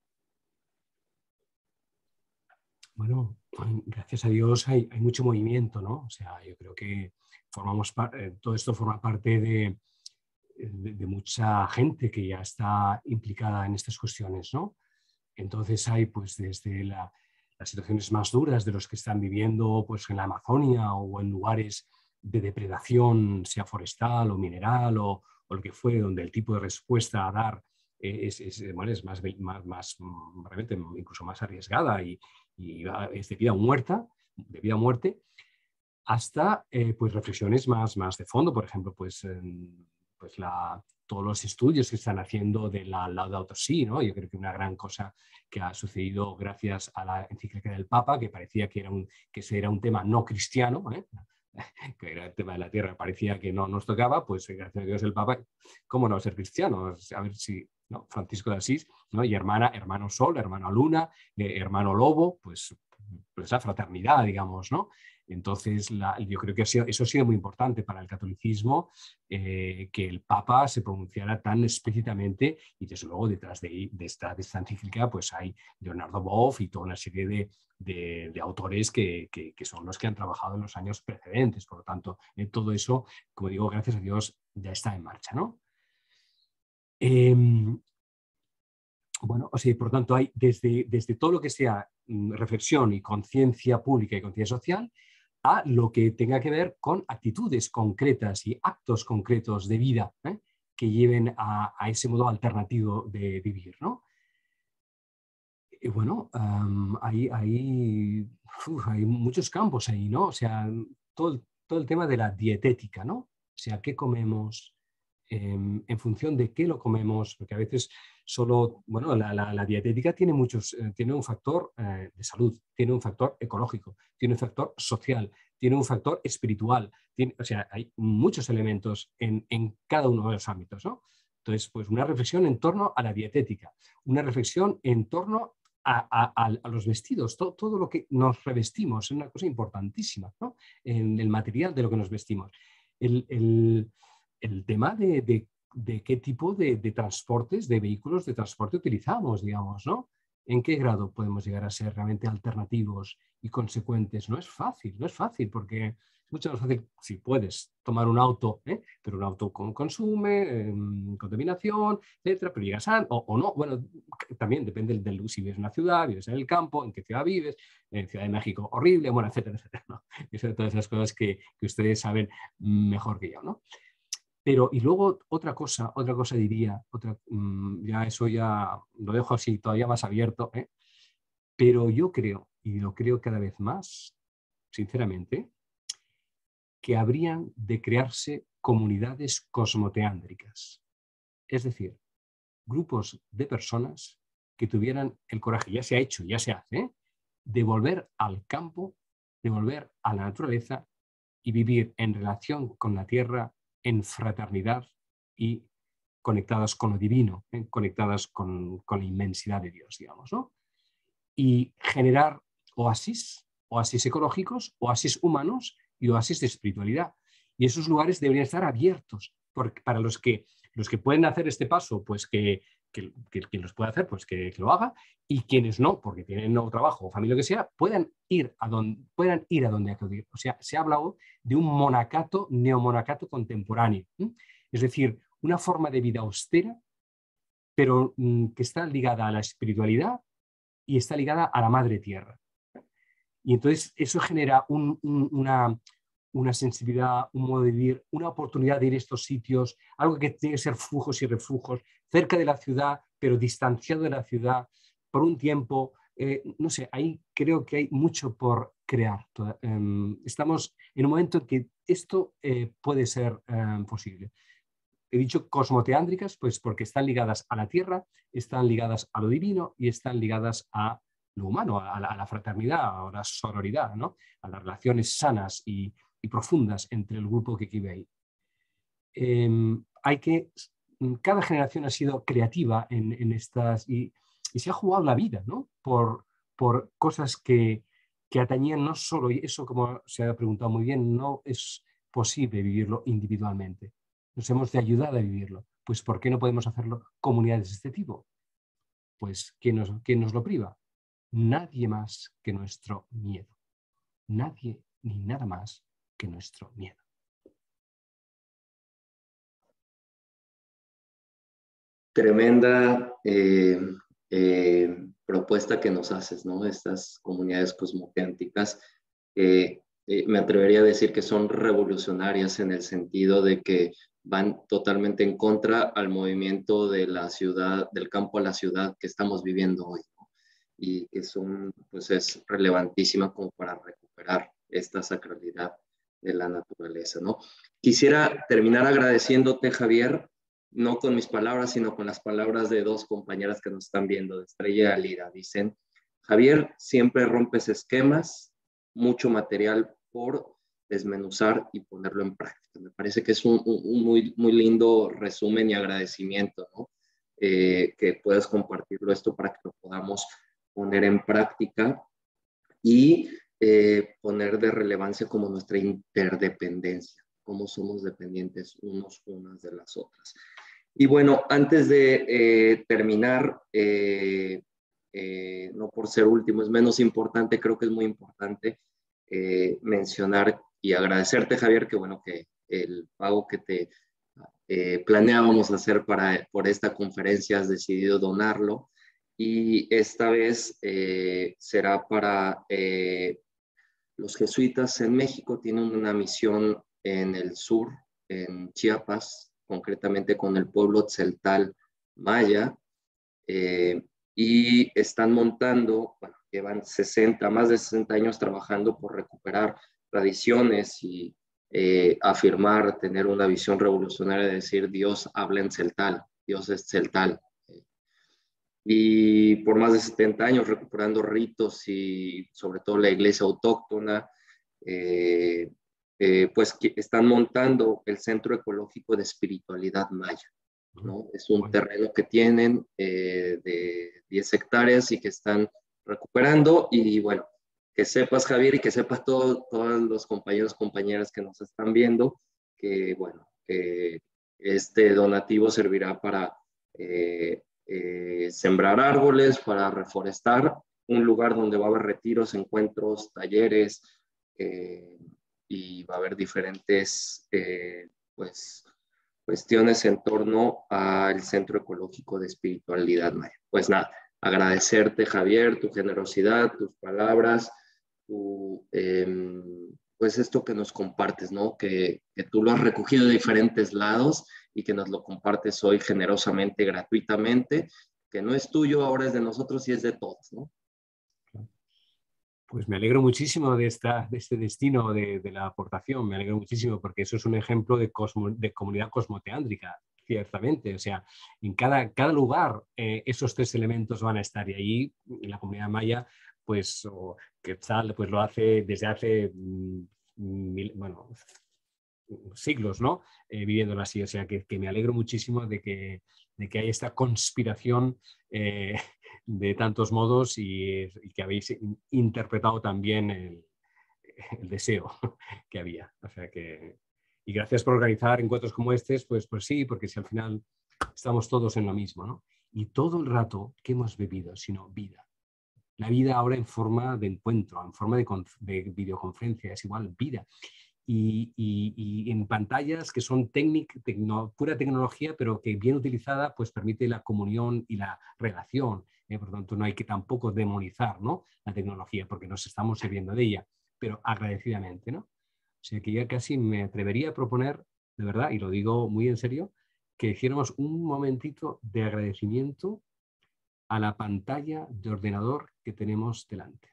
Bueno, gracias a Dios hay mucho movimiento, ¿no? O sea, yo creo que todo esto forma parte de mucha gente que ya está implicada en estas cuestiones, ¿no? Entonces hay, pues, desde las situaciones más duras de los que están viviendo, pues, en la Amazonia o en lugares de depredación, sea forestal o mineral o lo que fuere, donde el tipo de respuesta a dar bueno, es realmente incluso más arriesgada y es de vida o muerte, hasta pues reflexiones más de fondo. Por ejemplo, pues todos los estudios que están haciendo de la Laudato Si, ¿no? Yo creo que una gran cosa que ha sucedido gracias a la encíclica del Papa, que parecía que ese era un tema no cristiano, ¿eh? Que era el tema de la tierra, parecía que no nos tocaba, pues gracias a Dios el Papa, ¿cómo no ser cristiano? A ver si, ¿no? Francisco de Asís, ¿no? Y hermano Sol, hermano Luna, hermano Lobo, pues esa fraternidad, digamos, ¿no? Entonces, yo creo que eso ha sido muy importante para el catolicismo, que el Papa se pronunciara tan explícitamente, y desde luego detrás de esta encíclica pues hay Leonardo Boff y toda una serie de autores que son los que han trabajado en los años precedentes. Por lo tanto, todo eso, como digo, gracias a Dios ya está en marcha, ¿no? Bueno, o sea, por tanto, hay desde todo lo que sea reflexión y conciencia pública y conciencia social, a lo que tenga que ver con actitudes concretas y actos concretos de vida, que lleven a ese modo alternativo de vivir, ¿no? Y bueno, hay muchos campos ahí, ¿no? O sea, todo el tema de la dietética, ¿no? O sea, ¿qué comemos? en función de qué lo comemos, porque a veces solo, bueno, la dietética tiene tiene un factor de salud, tiene un factor ecológico, tiene un factor social, tiene un factor espiritual, o sea, hay muchos elementos en cada uno de los ámbitos, ¿no? Entonces, pues una reflexión en torno a la dietética, una reflexión en torno a los vestidos, todo lo que nos revestimos, es una cosa importantísima, ¿no? En el material de lo que nos vestimos. El tema de qué tipo de transportes, de vehículos de transporte utilizamos, digamos, ¿no? ¿En qué grado podemos llegar a ser realmente alternativos y consecuentes? No es fácil, porque es mucho más fácil si puedes tomar un auto, pero un auto con consume, contaminación, etcétera, pero llegas o no. Bueno, también depende del si vives en una ciudad, vives en el campo, en qué ciudad vives, en Ciudad de México, horrible, bueno, etcétera, etcétera, ¿no? Y son todas esas cosas que ustedes saben mejor que yo, ¿no? Pero, y luego otra cosa diría, ya eso ya lo dejo así todavía más abierto, pero yo creo, y lo creo cada vez más, sinceramente, que habrían de crearse comunidades cosmoteándricas. Es decir, grupos de personas que tuvieran el coraje, ya se ha hecho, ya se hace, de volver al campo, de volver a la naturaleza y vivir en relación con la tierra, en fraternidad y conectadas con lo divino, conectadas con la inmensidad de Dios, digamos, ¿no? Y generar oasis ecológicos, oasis humanos y oasis de espiritualidad. Y esos lugares deberían estar abiertos para los que pueden hacer este paso, pues que quien los pueda hacer, pues que lo haga, y quienes no, porque tienen nuevo trabajo o familia, lo que sea, puedan ir a donde acudir. O sea, se ha hablado de un monacato, neomonacato contemporáneo. Es decir, una forma de vida austera, pero que está ligada a la espiritualidad y está ligada a la madre tierra. Y entonces eso genera una sensibilidad, un modo de vivir, una oportunidad de ir a estos sitios, algo que tiene que ser flujos y refugos, cerca de la ciudad, pero distanciado de la ciudad por un tiempo. No sé, ahí creo que hay mucho por crear. Estamos en un momento en que esto puede ser posible. He dicho cosmoteándricas, pues porque están ligadas a la tierra, están ligadas a lo divino y están ligadas a lo humano, a la fraternidad, a la sororidad, ¿no? A las relaciones sanas y profundas entre el grupo que vive ahí. Cada generación ha sido creativa en estas y se ha jugado la vida, ¿no? Por cosas que atañían no solo, y eso como se ha preguntado muy bien, no es posible vivirlo individualmente. Nos hemos de ayudar a vivirlo. Pues ¿por qué no podemos hacerlo comunidades de este tipo? Pues ¿quién nos lo priva? Nadie más que nuestro miedo. Nadie ni nada más que nuestro miedo. Tremenda propuesta que nos haces, ¿no? Estas comunidades cosmoteánticas, me atrevería a decir que son revolucionarias en el sentido de que van totalmente en contra al movimiento de la ciudad, del campo a la ciudad que estamos viviendo hoy, ¿no? Y que pues es relevantísima como para recuperar esta sacralidad de la naturaleza, ¿no? Quisiera terminar agradeciéndote, Javier, no con mis palabras, sino con las palabras de dos compañeras que nos están viendo, de Estrella y Alida. Dicen, Javier, siempre rompes esquemas, mucho material por desmenuzar y ponerlo en práctica. Me parece que es un muy, muy lindo resumen y agradecimiento, ¿no? Que puedas compartirlo esto para que lo podamos poner en práctica y poner de relevancia como nuestra interdependencia, cómo somos dependientes unas de las otras. Y bueno, antes de terminar, no por ser último, es menos importante, creo que es muy importante mencionar y agradecerte, Javier, que bueno, que el pago que te planeábamos hacer por esta conferencia has decidido donarlo, y esta vez será para los jesuitas en México. Tienen una misión en el sur, en Chiapas, concretamente con el pueblo tzeltal maya, y están montando, bueno, llevan más de 60 años trabajando por recuperar tradiciones y afirmar, tener una visión revolucionaria de decir Dios habla en celtal, Dios es celtal. Y por más de 70 años recuperando ritos y sobre todo la iglesia autóctona, pues que están montando el Centro Ecológico de Espiritualidad Maya, ¿no? Es un terreno que tienen de 10 hectáreas y que están recuperando. Y bueno, que sepas, Javier, y que sepas todos los compañeros, compañeras que nos están viendo, que bueno, que este donativo servirá para sembrar árboles, para reforestar, un lugar donde va a haber retiros, encuentros, talleres, y va a haber diferentes pues, cuestiones en torno al Centro Ecológico de Espiritualidad Maya. Pues nada, agradecerte, Javier, tu generosidad, tus palabras, pues esto que nos compartes, ¿no? Que tú lo has recogido de diferentes lados y que nos lo compartes hoy generosamente, gratuitamente, que no es tuyo, ahora es de nosotros y es de todos, ¿no? Pues me alegro muchísimo de este destino de la aportación, me alegro muchísimo porque eso es un ejemplo de comunidad cosmoteándrica, ciertamente. O sea, en cada lugar esos tres elementos van a estar, y ahí en la comunidad maya, pues Quetzal pues lo hace desde hace bueno, siglos, ¿no? Viviéndolo así. O sea, que me alegro muchísimo de que hay esta conspiración de tantos modos y que habéis interpretado también el deseo que había. O sea que, y gracias por organizar encuentros como estos, pues sí, porque si al final estamos todos en lo mismo, ¿no? Y todo el rato que hemos vivido, sino vida. La vida ahora en forma de encuentro, en forma de videoconferencia, es igual vida. Y en pantallas que son pura tecnología, pero que bien utilizada pues permite la comunión y la relación. Por lo tanto, no hay que tampoco demonizar, ¿no?, la tecnología, porque nos estamos sirviendo de ella, pero agradecidamente, ¿no? O sea que ya casi me atrevería a proponer, de verdad, y lo digo muy en serio, que hiciéramos un momentito de agradecimiento a la pantalla de ordenador que tenemos delante.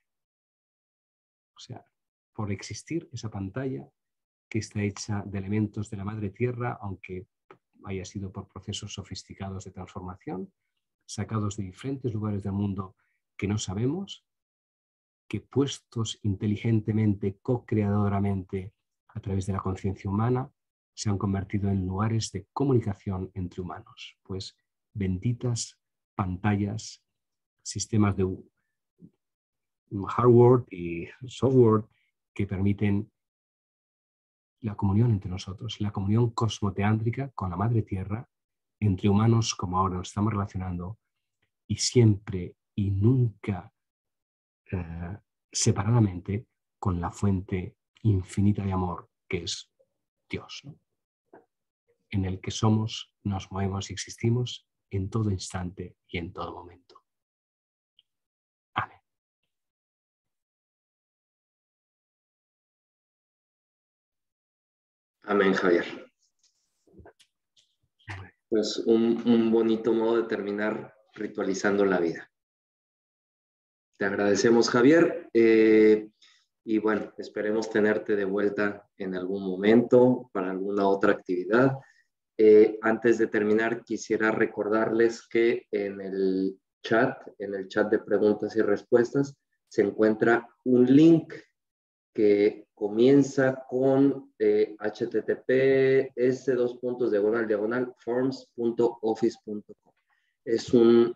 O sea, por existir esa pantalla que está hecha de elementos de la madre tierra, aunque haya sido por procesos sofisticados de transformación, sacados de diferentes lugares del mundo que no sabemos, que puestos inteligentemente, co-creadoramente a través de la conciencia humana, se han convertido en lugares de comunicación entre humanos. Pues benditas pantallas, sistemas de hardware y software que permiten la comunión entre nosotros, la comunión cosmoteántrica con la Madre Tierra, entre humanos como ahora nos estamos relacionando, y siempre y nunca separadamente con la fuente infinita de amor que es Dios, ¿no?, en el que somos, nos movemos y existimos en todo instante y en todo momento. Amén. Amén, Javier. Pues un bonito modo de terminar ritualizando la vida. Te agradecemos, Javier. Y bueno, esperemos tenerte de vuelta en algún momento para alguna otra actividad. Antes de terminar, quisiera recordarles que en el chat de preguntas y respuestas, se encuentra un link que comienza con https://forms.office.com. Es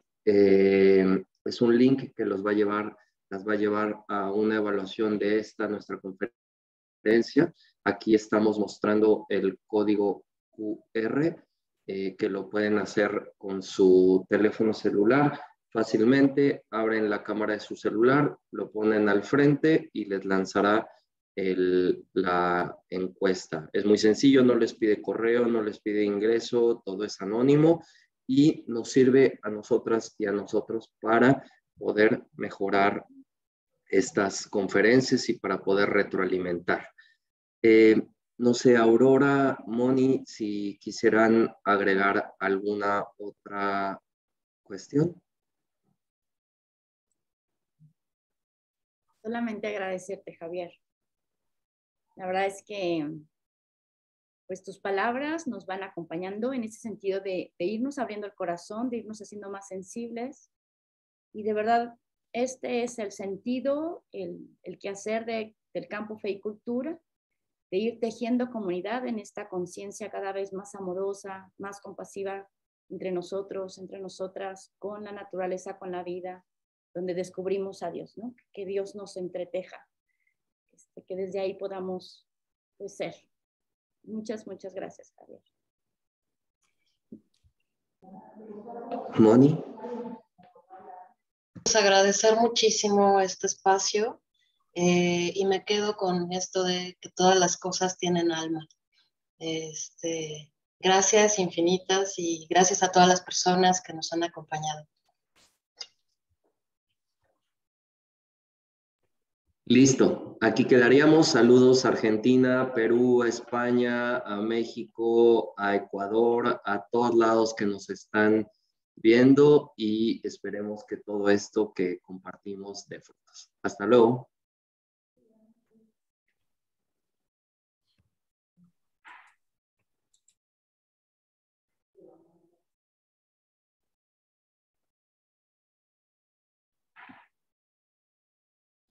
un link que las va a llevar a una evaluación de nuestra conferencia. Aquí estamos mostrando el código QR, que lo pueden hacer con su teléfono celular fácilmente. Abren la cámara de su celular, lo ponen al frente y les lanzará la encuesta. Es muy sencillo, no les pide correo, no les pide ingreso, todo es anónimo y nos sirve a nosotras y a nosotros para poder mejorar estas conferencias y para poder retroalimentar. No sé, Aurora, Moni, si quisieran agregar alguna otra cuestión. Solamente agradecerte, Javier. La verdad es que pues tus palabras nos van acompañando en ese sentido de irnos abriendo el corazón, de irnos haciendo más sensibles. Y de verdad, este es el sentido, el quehacer del campo Fe y Cultura, de ir tejiendo comunidad en esta conciencia cada vez más amorosa, más compasiva entre nosotros, entre nosotras, con la naturaleza, con la vida, donde descubrimos a Dios, ¿no? Que Dios nos entreteja, que desde ahí podamos, pues, ser. Muchas, muchas gracias, Javier. Moni. Pues agradecer muchísimo este espacio y me quedo con esto de que todas las cosas tienen alma. Gracias infinitas y gracias a todas las personas que nos han acompañado. Listo, aquí quedaríamos. Saludos a Argentina, Perú, a España, a México, a Ecuador, a todos lados que nos están viendo y esperemos que todo esto que compartimos dé frutos. Hasta luego.